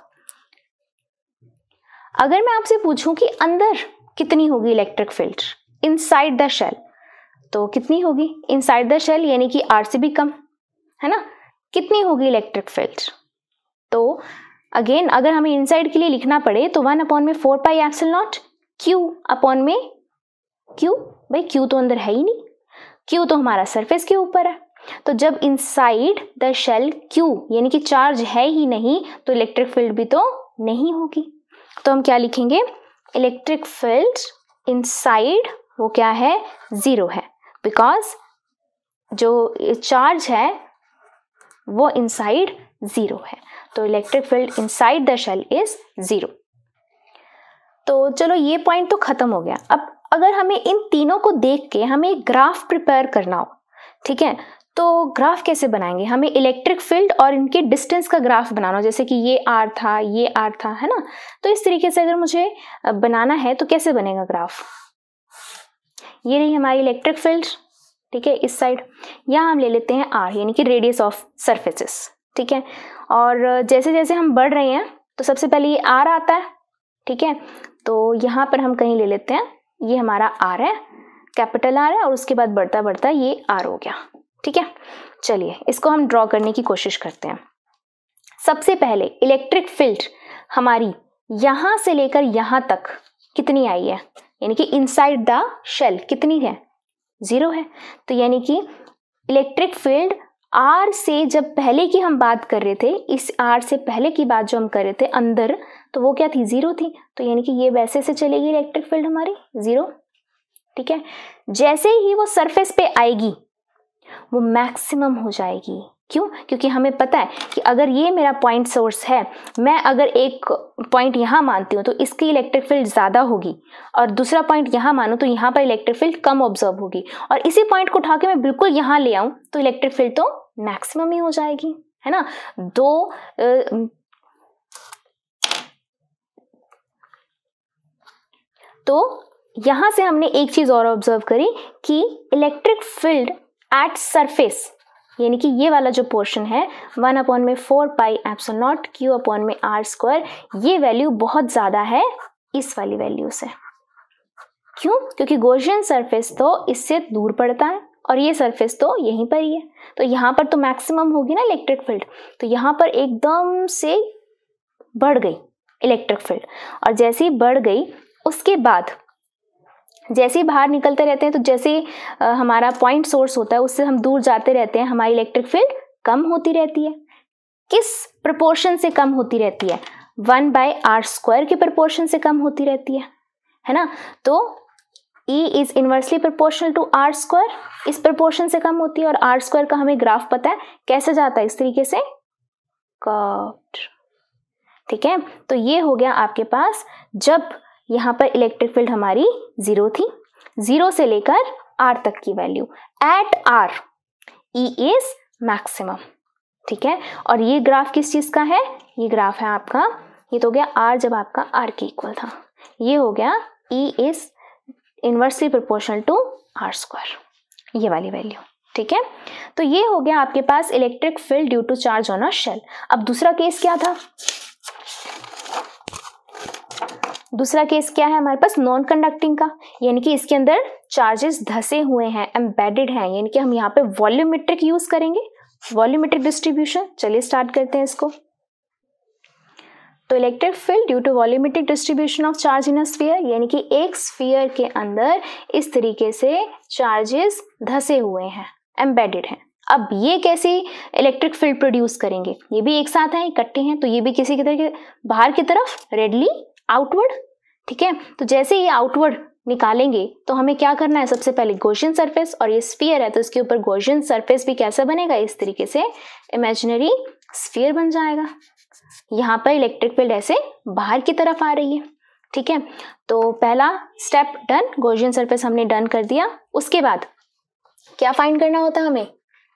अगर मैं आपसे पूछूं कि अंदर कितनी होगी electric field inside the shell, तो कितनी होगी इनसाइड द शेल, यानी कि आर से भी कम, है ना. कितनी होगी इलेक्ट्रिक फील्ड, तो अगेन अगर हमें इनसाइड के लिए लिखना पड़े तो वन अपॉन में four pi epsilon not Q upon में क्यू, भाई क्यू तो अंदर है ही नहीं, क्यू तो हमारा सरफेस के ऊपर है. तो जब इनसाइड द शेल क्यू यानी कि चार्ज है ही नहीं, तो इलेक्ट्रिक फील्ड भी तो नहीं होगी. तो हम क्या लिखेंगे, इलेक्ट्रिक फील्ड इनसाइड वो क्या है, जीरो है, बिकॉज जो चार्ज है वो इनसाइड जीरो है. तो electric field inside the shell is zero. तो चलो ये पॉइंट तो खत्म हो गया. अब अगर हमें इन तीनों को देख के हमें एक ग्राफ प्रिपेयर करना हो, ठीक है, तो ग्राफ कैसे बनाएंगे, हमें इलेक्ट्रिक फील्ड और इनके डिस्टेंस का ग्राफ बनाना हो, जैसे कि ये आर था, ये आर था, है ना. तो इस तरीके से अगर मुझे बनाना है तो कैसे बनेगा ग्राफ, ये रही हमारी इलेक्ट्रिक फील्ड, ठीक है, इस साइड. यहाँ हम ले लेते हैं आर यानी कि रेडियस ऑफ सरफेसेस, ठीक है. और जैसे जैसे हम बढ़ रहे हैं तो सबसे पहले ये आर आता है, ठीक है. तो यहाँ पर हम कहीं ले लेते हैं, ये हमारा आर है, कैपिटल आर है, और उसके बाद बढ़ता बढ़ता ये आर हो गया, ठीक है. चलिए इसको हम ड्रॉ करने की कोशिश करते हैं. सबसे पहले इलेक्ट्रिक फील्ड हमारी यहाँ से लेकर यहाँ तक कितनी आई है, यानी कि इनसाइड द शेल कितनी है, जीरो है. तो यानी कि इलेक्ट्रिक फील्ड आर से जब पहले की हम बात कर रहे थे, इस आर से पहले की बात जो हम कर रहे थे अंदर, तो वो क्या थी, जीरो थी. तो यानी कि ये वैसे से चलेगी इलेक्ट्रिक फील्ड हमारी जीरो, ठीक है. जैसे ही वो सरफेस पे आएगी वो मैक्सिमम हो जाएगी। क्यों? क्योंकि हमें पता है कि अगर ये मेरा पॉइंट सोर्स है, मैं अगर एक पॉइंट यहाँ मानती हूँ तो इसकी इलेक्ट्रिक फील्ड ज़्यादा होगी, और दूसरा पॉइंट यहाँ मानूँ तो यहाँ पर इलेक्ट्रिक फील्ड कम ऑब्जर्व होगी, और इसी पॉइंट को उठा के मैं बिल्कुल यहाँ ले आऊँ तो इलेक्ट्रिक फील्ड तो मैक्सिमम ही हो जाएगी, है ना। दो आ, तो यहाँ से हमने एक चीज़ और ऑब्जर्व करी कि इलेक्ट्रिक फील्ड एट सरफेस, यानी कि ये वाला जो पोर्शन है वन अपॉन में four pi epsilon not Q upon में आर स्क्वायर, ये वैल्यू बहुत ज़्यादा है इस वाली वैल्यू से। क्यों? क्योंकि गॉसियन सरफेस तो इससे दूर पड़ता है और ये सरफेस तो यहीं पर ही है, तो यहाँ पर तो मैक्सिमम होगी ना इलेक्ट्रिक फील्ड, तो यहाँ पर एकदम से बढ़ गई इलेक्ट्रिक फील्ड। और जैसे ही बढ़ गई उसके बाद जैसे ही बाहर निकलते रहते हैं, तो जैसे आ, हमारा पॉइंट सोर्स होता है उससे हम दूर जाते रहते हैं, हमारी इलेक्ट्रिक फील्ड कम होती रहती है। किस प्रपोर्शन से कम होती रहती है? वन बाय आर स्क्वायर के प्रपोर्शन से कम होती रहती है, है ना। तो E is inversely proportional to R square, इस प्रपोर्शन से कम होती है, और आर स्क्वायर का हमें ग्राफ पता है कैसे जाता है, इस तरीके से कर्व्ड। ठीक है, तो ये हो गया आपके पास जब यहाँ पर इलेक्ट्रिक फील्ड हमारी जीरो थी, जीरो से लेकर आर तक की value at R E is maximum. ठीक है, और ये ग्राफ किस चीज का है? ये ग्राफ है आपका, ये तो हो गया आर जब आपका आर के इक्वल था, ये हो गया E is inversely proportional to R square, ये वाली वैल्यू। ठीक है, तो ये हो गया आपके पास electric field due to charge on a shell. अब दूसरा केस क्या था? दूसरा केस क्या है हमारे पास? नॉन कंडक्टिंग का, यानी कि इसके अंदर चार्जेस धसे हुए हैं, एम्बेडेड हैं, यानी कि हम यहाँ पे वॉल्यूमेट्रिक यूज करेंगे, वॉल्यूमेट्रिक डिस्ट्रीब्यूशन। चलिए स्टार्ट करते हैं इसको। तो electric field due to volumetric distribution of charge in a sphere, यानी कि एक स्फीयर के अंदर इस तरीके से चार्जेस धसे हुए हैं, एम्बेडेड हैं। अब ये कैसे इलेक्ट्रिक फील्ड प्रोड्यूस करेंगे? ये भी एक साथ हैं, इकट्ठे हैं, तो ये भी किसी की तरह बाहर की तरफ रेडली आउटवर्ड। ठीक है, तो जैसे ये आउटवर्ड निकालेंगे तो हमें क्या करना है? सबसे पहले गॉसियन सरफेस, और ये स्फीयर है तो इसके ऊपर गॉसियन सरफेस भी कैसा बनेगा? इस तरीके से इमेजिनरी स्फीयर बन जाएगा। यहाँ पर इलेक्ट्रिक फील्ड ऐसे बाहर की तरफ आ रही है। ठीक है, तो पहला स्टेप डन, गॉसियन सरफेस हमने डन कर दिया। उसके बाद क्या फाइंड करना होता है हमें?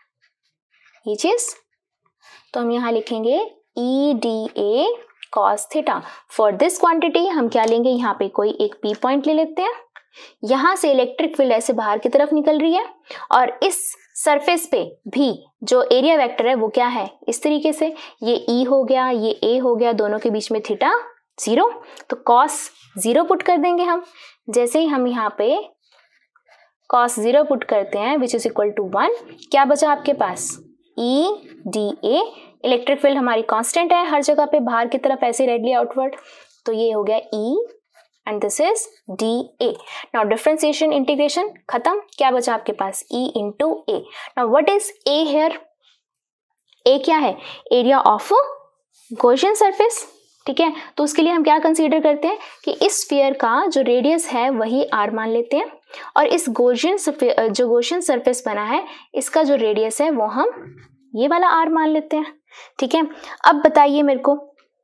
ये चीज, तो हम यहाँ लिखेंगे E D A cos theta. For this quantity हम क्या लेंगे? यहाँ पे कोई एक पी पॉइंट ले लेते हैं, यहाँ से इलेक्ट्रिक फील्ड ऐसे बाहर की तरफ निकल रही है, और इस सरफेस पे भी जो एरिया वेक्टर है वो क्या है? इस तरीके से, ये ई हो गया, ये ए हो गया, दोनों के बीच में थीटा जीरो, तो कॉस जीरो पुट कर देंगे हम। जैसे ही हम यहाँ पे कॉस जीरो पुट करते हैं which is equal to one, क्या बचा आपके पास? E D A, electric field हमारी कांस्टेंट है हर जगह पे, बाहर की तरफ ऐसे रेडली आउटवर्ड, तो ये हो गया E and this is D A. Now differentiation integration खत्म, क्या बचा आपके पास? E into A. Now what is A here? A क्या है? Area of Gaussian surface. ठीक है, तो उसके लिए हम क्या कंसीडर करते हैं कि इस स्फीयर का जो रेडियस है वही आर मान लेते हैं, और इस गॉसियन जो गॉसियन सरफेस बना है इसका जो रेडियस है वो हम ये वाला आर मान लेते हैं। ठीक है, अब बताइए मेरे को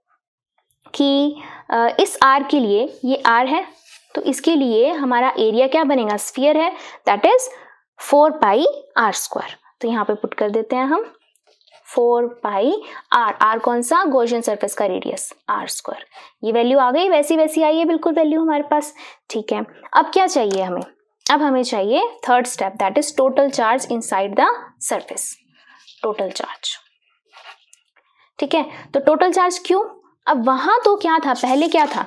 कि इस आर के लिए, ये आर है तो इसके लिए हमारा एरिया क्या बनेगा? स्फीयर है, that is four pi R square. तो यहाँ पे पुट कर देते हैं हम फोर पाई आर, आर कौन सा? गॉसियन सरफेस का रेडियस, आर स्क्वायर। ये वैल्यू आ गई, वैसी वैसी आई है बिल्कुल वैल्यू हमारे पास। ठीक है, अब क्या चाहिए हमें? अब हमें चाहिए third step, that is total charge inside the surface, total charge. ठीक है, तो टोटल चार्ज क्यों? अब वहां तो क्या था? पहले क्या था?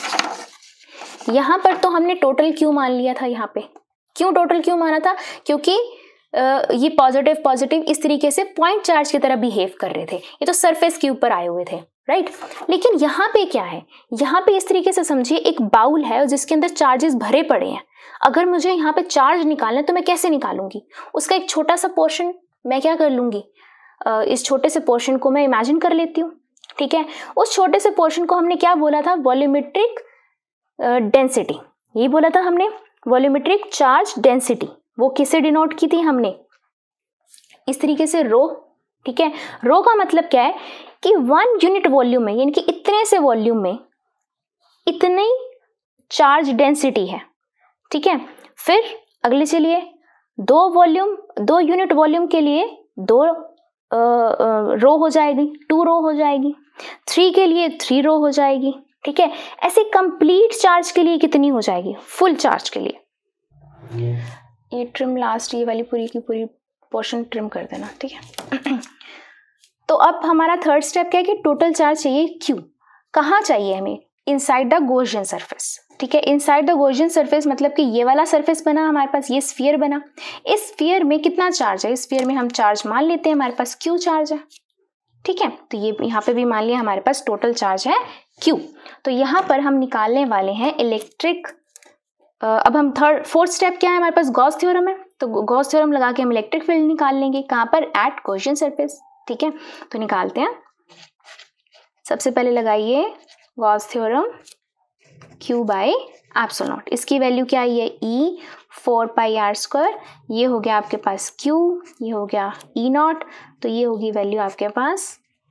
यहां पर तो हमने टोटल क्यू मान लिया था। यहाँ पे क्यों टोटल क्यू माना था? क्योंकि आ, ये पॉजिटिव पॉजिटिव इस तरीके से पॉइंट चार्ज की तरह बिहेव कर रहे थे, ये तो सरफेस के ऊपर आए हुए थे, राइट। लेकिन यहाँ पे क्या है? यहाँ पे इस तरीके से समझिए एक बाउल है जिसके अंदर चार्जेस भरे पड़े हैं। अगर मुझे यहाँ पे चार्ज निकालना है तो मैं कैसे निकालूंगी? उसका एक छोटा सा पोर्शन मैं क्या कर लूंगी? इस छोटे से पोर्शन को मैं इमेजिन कर लेती हूँ। ठीक है, उस छोटे से पोर्शन को हमने क्या बोला था? वॉल्यूमेट्रिक डेंसिटी, ये बोला था हमने, वॉल्यूमेट्रिक चार्ज डेंसिटी। वो किसे डिनोट की थी हमने? इस तरीके से रो, ठीक है। रो का मतलब क्या है कि वन यूनिट वॉल्यूम में, यानी कि इतने से वॉल्यूम में इतनी चार्ज डेंसिटी है, ठीक है। फिर अगले चलिए, दो वॉल्यूम दो यूनिट वॉल्यूम के लिए दो रो हो जाएगी, टू रो हो जाएगी। थ्री के लिए थ्री रो हो जाएगी, ठीक है। ऐसे कंप्लीट चार्ज के लिए कितनी हो जाएगी, फुल चार्ज के लिए। ये ट्रिम लास्ट, ये वाली पूरी की पूरी पोर्शन ट्रिम कर देना, ठीक है। तो अब हमारा थर्ड स्टेप क्या है कि टोटल चार्ज चाहिए क्यू। कहाँ चाहिए हमें, इनसाइड द गॉसियन सरफेस, ठीक है। इनसाइड द गॉसियन सरफेस मतलब कि ये वाला सरफेस बना हमारे पास, ये स्फीयर बना। इस स्फीयर में कितना चार्ज है, इस स्फीयर में हम चार्ज मान लेते हैं हमारे पास क्यू चार्ज है, ठीक है। तो ये यहाँ पे भी मान लिया हमारे पास टोटल चार्ज है क्यू। तो यहाँ पर हम निकालने वाले हैं इलेक्ट्रिक, अब हम थर्ड फोर्थ स्टेप क्या है हमारे पास, गॉस थ्योरम है। तो गॉस थ्योरम लगा के हम इलेक्ट्रिक फील्ड निकाल लेंगे, कहाँ पर, एट गॉसियन सरफेस, ठीक है। तो निकालते हैं। सबसे पहले लगाइए Gauss theorem, Q by epsilon naught. इसकी वैल्यू क्या आई है, E four pi R square. ये हो गया आपके पास Q, ये हो गया E नॉट, तो ये होगी वैल्यू आपके पास।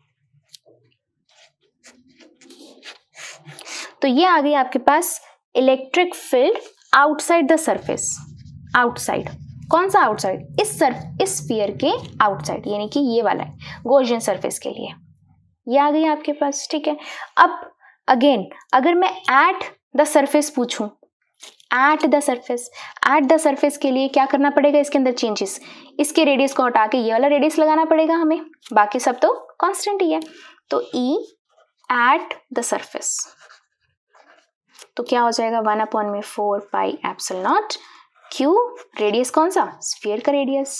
तो ये आ गई आपके पास electric field outside the surface. Outside, कौन सा आउटसाइड, इस सर्फ इस स्फीयर के आउटसाइड, यानी कि ये वाला है गॉसियन सरफेस के लिए, ये आ गई आपके पास, ठीक है। अब अगेन अगर मैं एट द सरफेस पूछूं, at the surface, at the surface के लिए क्या करना पड़ेगा, इसके अंदर चेंजेस, इसके रेडियस को हटा के ये वाला रेडियस लगाना पड़ेगा हमें, बाकी सब तो कांस्टेंट ही है। तो E एट द सरफेस, तो क्या हो जाएगा, वन अपॉन में four pi epsilon naught Q, radius कौन सा, स्फीयर का रेडियस।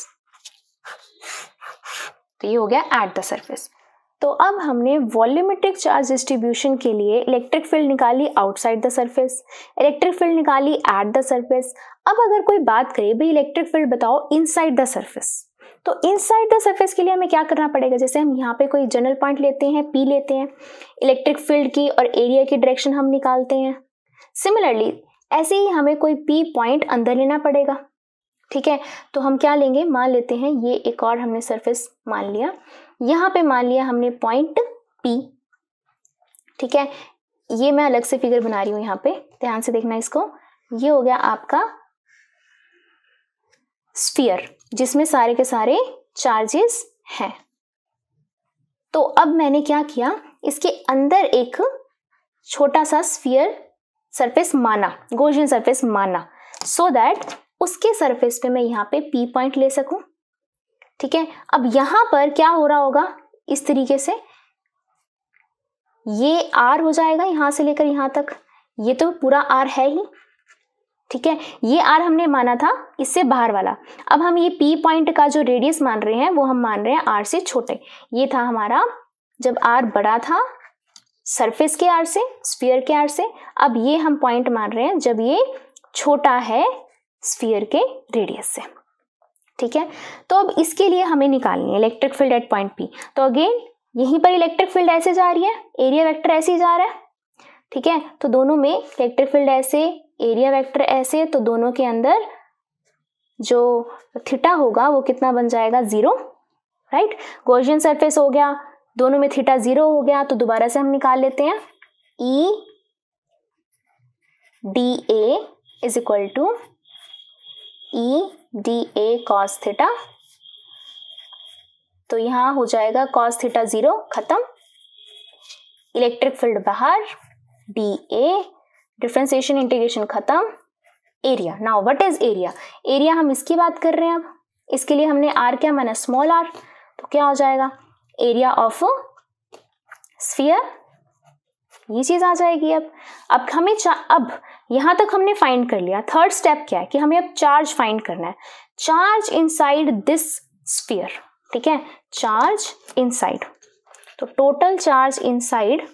तो ये हो गया एट द सरफेस। तो अब हमने वॉल्यूमेट्रिक चार्ज डिस्ट्रीब्यूशन के लिए इलेक्ट्रिक फील्ड निकाली outside the surface, electric field निकाली एट द सरफेस। अब अगर कोई बात करे भाई इलेक्ट्रिक फील्ड बताओ इनसाइड द सरफेस, तो इनसाइड द सरफेस के लिए हमें क्या करना पड़ेगा, जैसे हम यहाँ पे कोई जनरल पॉइंट लेते हैं, P लेते हैं, इलेक्ट्रिक फील्ड की और एरिया की डायरेक्शन हम निकालते हैं। सिमिलरली ऐसे ही हमें कोई P पॉइंट अंदर लेना पड़ेगा, ठीक है। तो हम क्या लेंगे, मान लेते हैं ये एक और हमने सरफेस मान लिया, यहाँ पे मान लिया हमने पॉइंट P, ठीक है। ये मैं अलग से फिगर बना रही हूँ, यहाँ पे ध्यान से देखना इसको। ये हो गया आपका स्फीयर जिसमें सारे के सारे चार्जेस हैं। तो अब मैंने क्या किया, इसके अंदर एक छोटा सा स्फीयर सरफेस माना, गॉसियन सरफेस माना, सो दैट उसके सरफेस पे मैं यहाँ पे P पॉइंट ले सकूं, ठीक है। अब यहाँ पर क्या हो रहा होगा, इस तरीके से ये R हो जाएगा यहाँ से लेकर यहाँ तक, ये तो पूरा R है ही, ठीक है। ये R हमने माना था इससे बाहर वाला। अब हम ये P पॉइंट का जो रेडियस मान रहे हैं वो हम मान रहे हैं R से छोटे। ये था हमारा जब R बड़ा था सरफेस के R से, स्फीयर के R से। अब ये हम पॉइंट मान रहे हैं जब ये छोटा है स्फीयर के रेडियस से, ठीक है। तो अब इसके लिए हमें निकालनी है electric field at point P। तो अगेन यहीं पर इलेक्ट्रिक फील्ड ऐसे जा रही है, एरिया वेक्टर ऐसे ही जा रहा है, ठीक है। तो दोनों में इलेक्ट्रिक फील्ड ऐसे, एरिया वेक्टर ऐसे, तो दोनों के अंदर जो थीटा होगा वो कितना बन जाएगा, जीरो, राइट। गॉसियन सरफेस हो गया, दोनों में थीटा जीरो हो गया, तो दोबारा से हम निकाल लेते हैं E D A is equal to E D A cos theta. तो यहां हो जाएगा कॉस थीटा जीरो, खत्म, इलेक्ट्रिक फील्ड बाहर, डी ए, डिफरेंशिएशन इंटीग्रेशन खत्म, area. Now what is area, area हम इसकी बात कर रहे हैं। अब इसके लिए हमने आर क्या माना, स्मॉल आर, तो क्या हो जाएगा, एरिया ऑफ स्फीयर, ये चीज आ जाएगी। अब अब हमें अब यहां तक हमने फाइंड कर लिया। थर्ड स्टेप क्या है कि हमें अब चार्ज फाइंड करना है, चार्ज इनसाइड दिस स्फीयर, ठीक है, चार्ज इनसाइड। तो total charge inside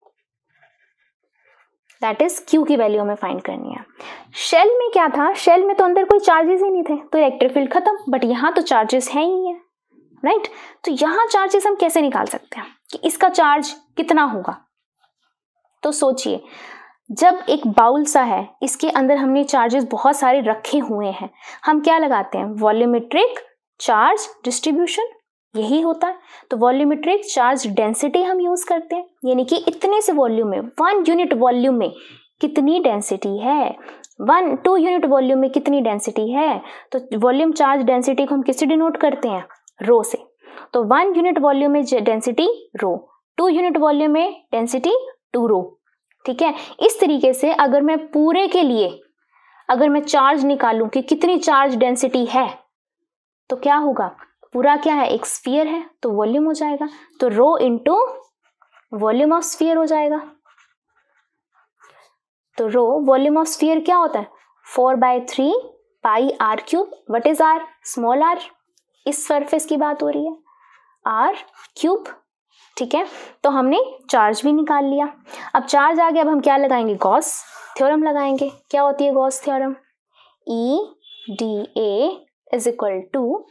that is Q की वैल्यू हमें फाइंड करनी है। शेल में क्या था, शेल में तो अंदर कोई चार्जेस ही नहीं थे, तो इलेक्ट्रिक फील्ड खत्म, बट यहां तो चार्जेस हैं ही है, राइट। तो यहां चार्जेस हम कैसे निकाल सकते हैं कि इसका चार्ज कितना होगा। तो सोचिए, जब एक बाउल सा है, इसके अंदर हमने चार्जेस बहुत सारे रखे हुए हैं, हम क्या लगाते हैं, वॉल्यूमेट्रिक चार्ज डिस्ट्रीब्यूशन, यही होता है। तो वॉल्यूमेट्रिक चार्ज डेंसिटी हम यूज करते हैं, यानी कि इतने से वॉल्यूम में, वन यूनिट वॉल्यूम में कितनी डेंसिटी है, वन टू यूनिट वॉल्यूम में कितनी डेंसिटी है। तो वॉल्यूम चार्ज डेंसिटी को हम किससे डिनोट करते हैं, रो से। तो वन यूनिट वॉल्यूम में density rho, two unit volume में डेंसिटी टू रो, ठीक है। इस तरीके से अगर मैं पूरे के लिए अगर मैं चार्ज निकालूं कि कितनी चार्ज डेंसिटी है, तो क्या होगा, पूरा क्या है, एक स्फीयर है, तो वॉल्यूम हो जाएगा। तो rho into volume of sphere हो जाएगा। तो रो वॉल्यूम ऑफ स्फीयर क्या होता है, four by three pi R cube. What is R, small R, इस सरफेस की बात हो रही है, आर क्यूब, ठीक है। तो हमने चार्ज भी निकाल लिया। अब चार्ज आ गया, अब हम क्या लगाएंगे, गॉस थ्योरम लगाएंगे। क्या होती है Gauss theorem, E D A is equal to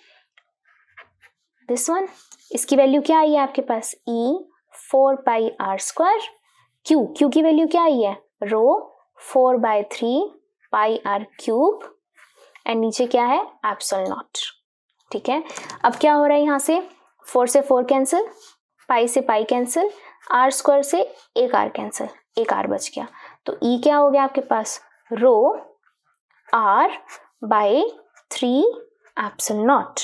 this one. इसकी वैल्यू क्या आई है आपके पास, E four pi R square, Q Q की वैल्यू क्या आई है, rho four by three pi R cube, and नीचे क्या है, एप्सिलॉन नॉट, ठीक है। अब क्या हो रहा है, यहाँ से फोर से फोर कैंसिल, पाई से पाई कैंसिल, आर स्क्वायर से एक आर कैंसिल, एक आर बच गया। तो ई क्या हो गया आपके पास, rho R by three epsilon naught.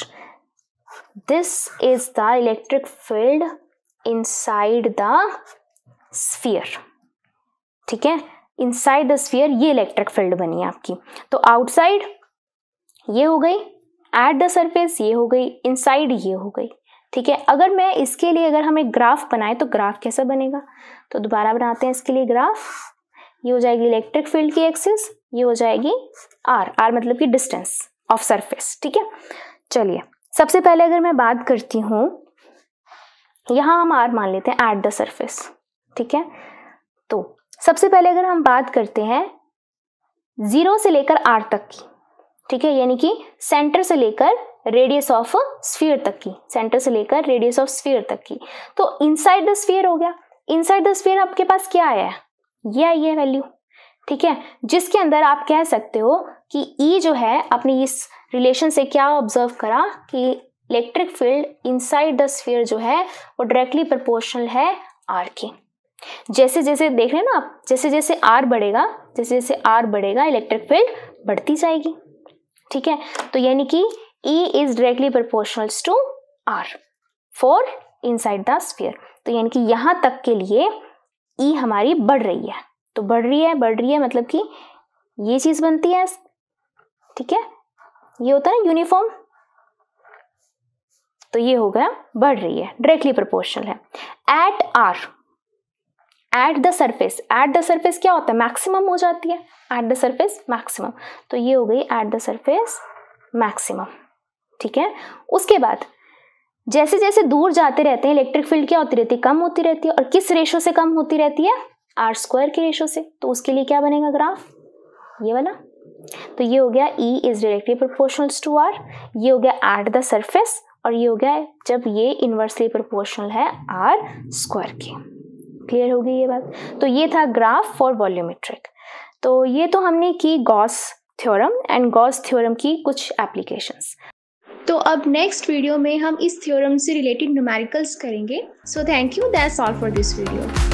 This is the electric field inside the sphere, ठीक है। इनसाइड द स्फीयर ये इलेक्ट्रिक फील्ड बनी है आपकी। तो आउटसाइड ये हो गई, एट द सरफेस ये हो गई, इनसाइड ये हो गई, ठीक है। अगर मैं इसके लिए अगर हम एक ग्राफ बनाए तो ग्राफ कैसा बनेगा, तो दोबारा बनाते हैं इसके लिए ग्राफ। ये हो जाएगी इलेक्ट्रिक फील्ड की एक्सिस, ये हो जाएगी आर, आर मतलब कि डिस्टेंस ऑफ सरफेस, ठीक है। चलिए सबसे पहले अगर मैं बात करती हूँ, यहाँ हम आर मान लेते हैं एट द सरफेस, ठीक है। तो सबसे पहले अगर हम बात करते हैं जीरो से लेकर आर तक की, ठीक है, यानी कि सेंटर से लेकर रेडियस ऑफ स्फीयर तक की, सेंटर से लेकर रेडियस ऑफ स्फीयर तक की। तो इनसाइड द स्फीयर हो गया। इनसाइड द स्फीयर आपके पास क्या आया है, ये आई है वैल्यू, ठीक है, जिसके अंदर आप कह सकते हो कि ई जो है, आपने इस रिलेशन से क्या ऑब्जर्व करा कि electric field inside the sphere जो है वो डायरेक्टली प्रोपोर्शनल है आर के। जैसे जैसे देख रहे हैं ना आप, जैसे जैसे आर बढ़ेगा, जैसे जैसे आर बढ़ेगा इलेक्ट्रिक फील्ड बढ़ती जाएगी, ठीक है। तो यानी कि E is directly proportional to R for inside the sphere। तो यानी कि यहाँ तक के लिए E हमारी बढ़ रही है, तो बढ़ रही है बढ़ रही है मतलब कि ये चीज बनती है, ठीक है, ये होता है ना यूनिफॉर्म, तो ये हो गया बढ़ रही है, डायरेक्टली प्रोपोर्शनल है। At R, at the surface, at the surface क्या होता है, मैक्सिमम हो जाती है, एट द सरफेस मैक्सिमम, तो ये हो गई एट द सरफेस मैक्सिमम, ठीक है। उसके बाद जैसे जैसे दूर जाते रहते हैं इलेक्ट्रिक फील्ड क्या होती रहती है, कम होती रहती है, और किस रेशो से कम होती रहती है, आर स्क्वायर के रेशो से। तो उसके लिए क्या बनेगा ग्राफ, ये वाला। तो ये हो गया E is directly proportional to R, ये हो गया एट द सरफेस, और ये हो गया जब ये इनवर्सली प्रोपोर्शनल है आर स्क्वायर के। क्लियर हो गई ये बात। तो ये था ग्राफ फॉर वॉल्यूमेट्रिक। तो ये तो हमने की Gauss theorem and Gauss theorem की कुछ एप्लीकेशंस। तो अब नेक्स्ट वीडियो में हम इस थ्योरम से रिलेटेड न्यूमेरिकल्स करेंगे। So thank you, that's all for this video.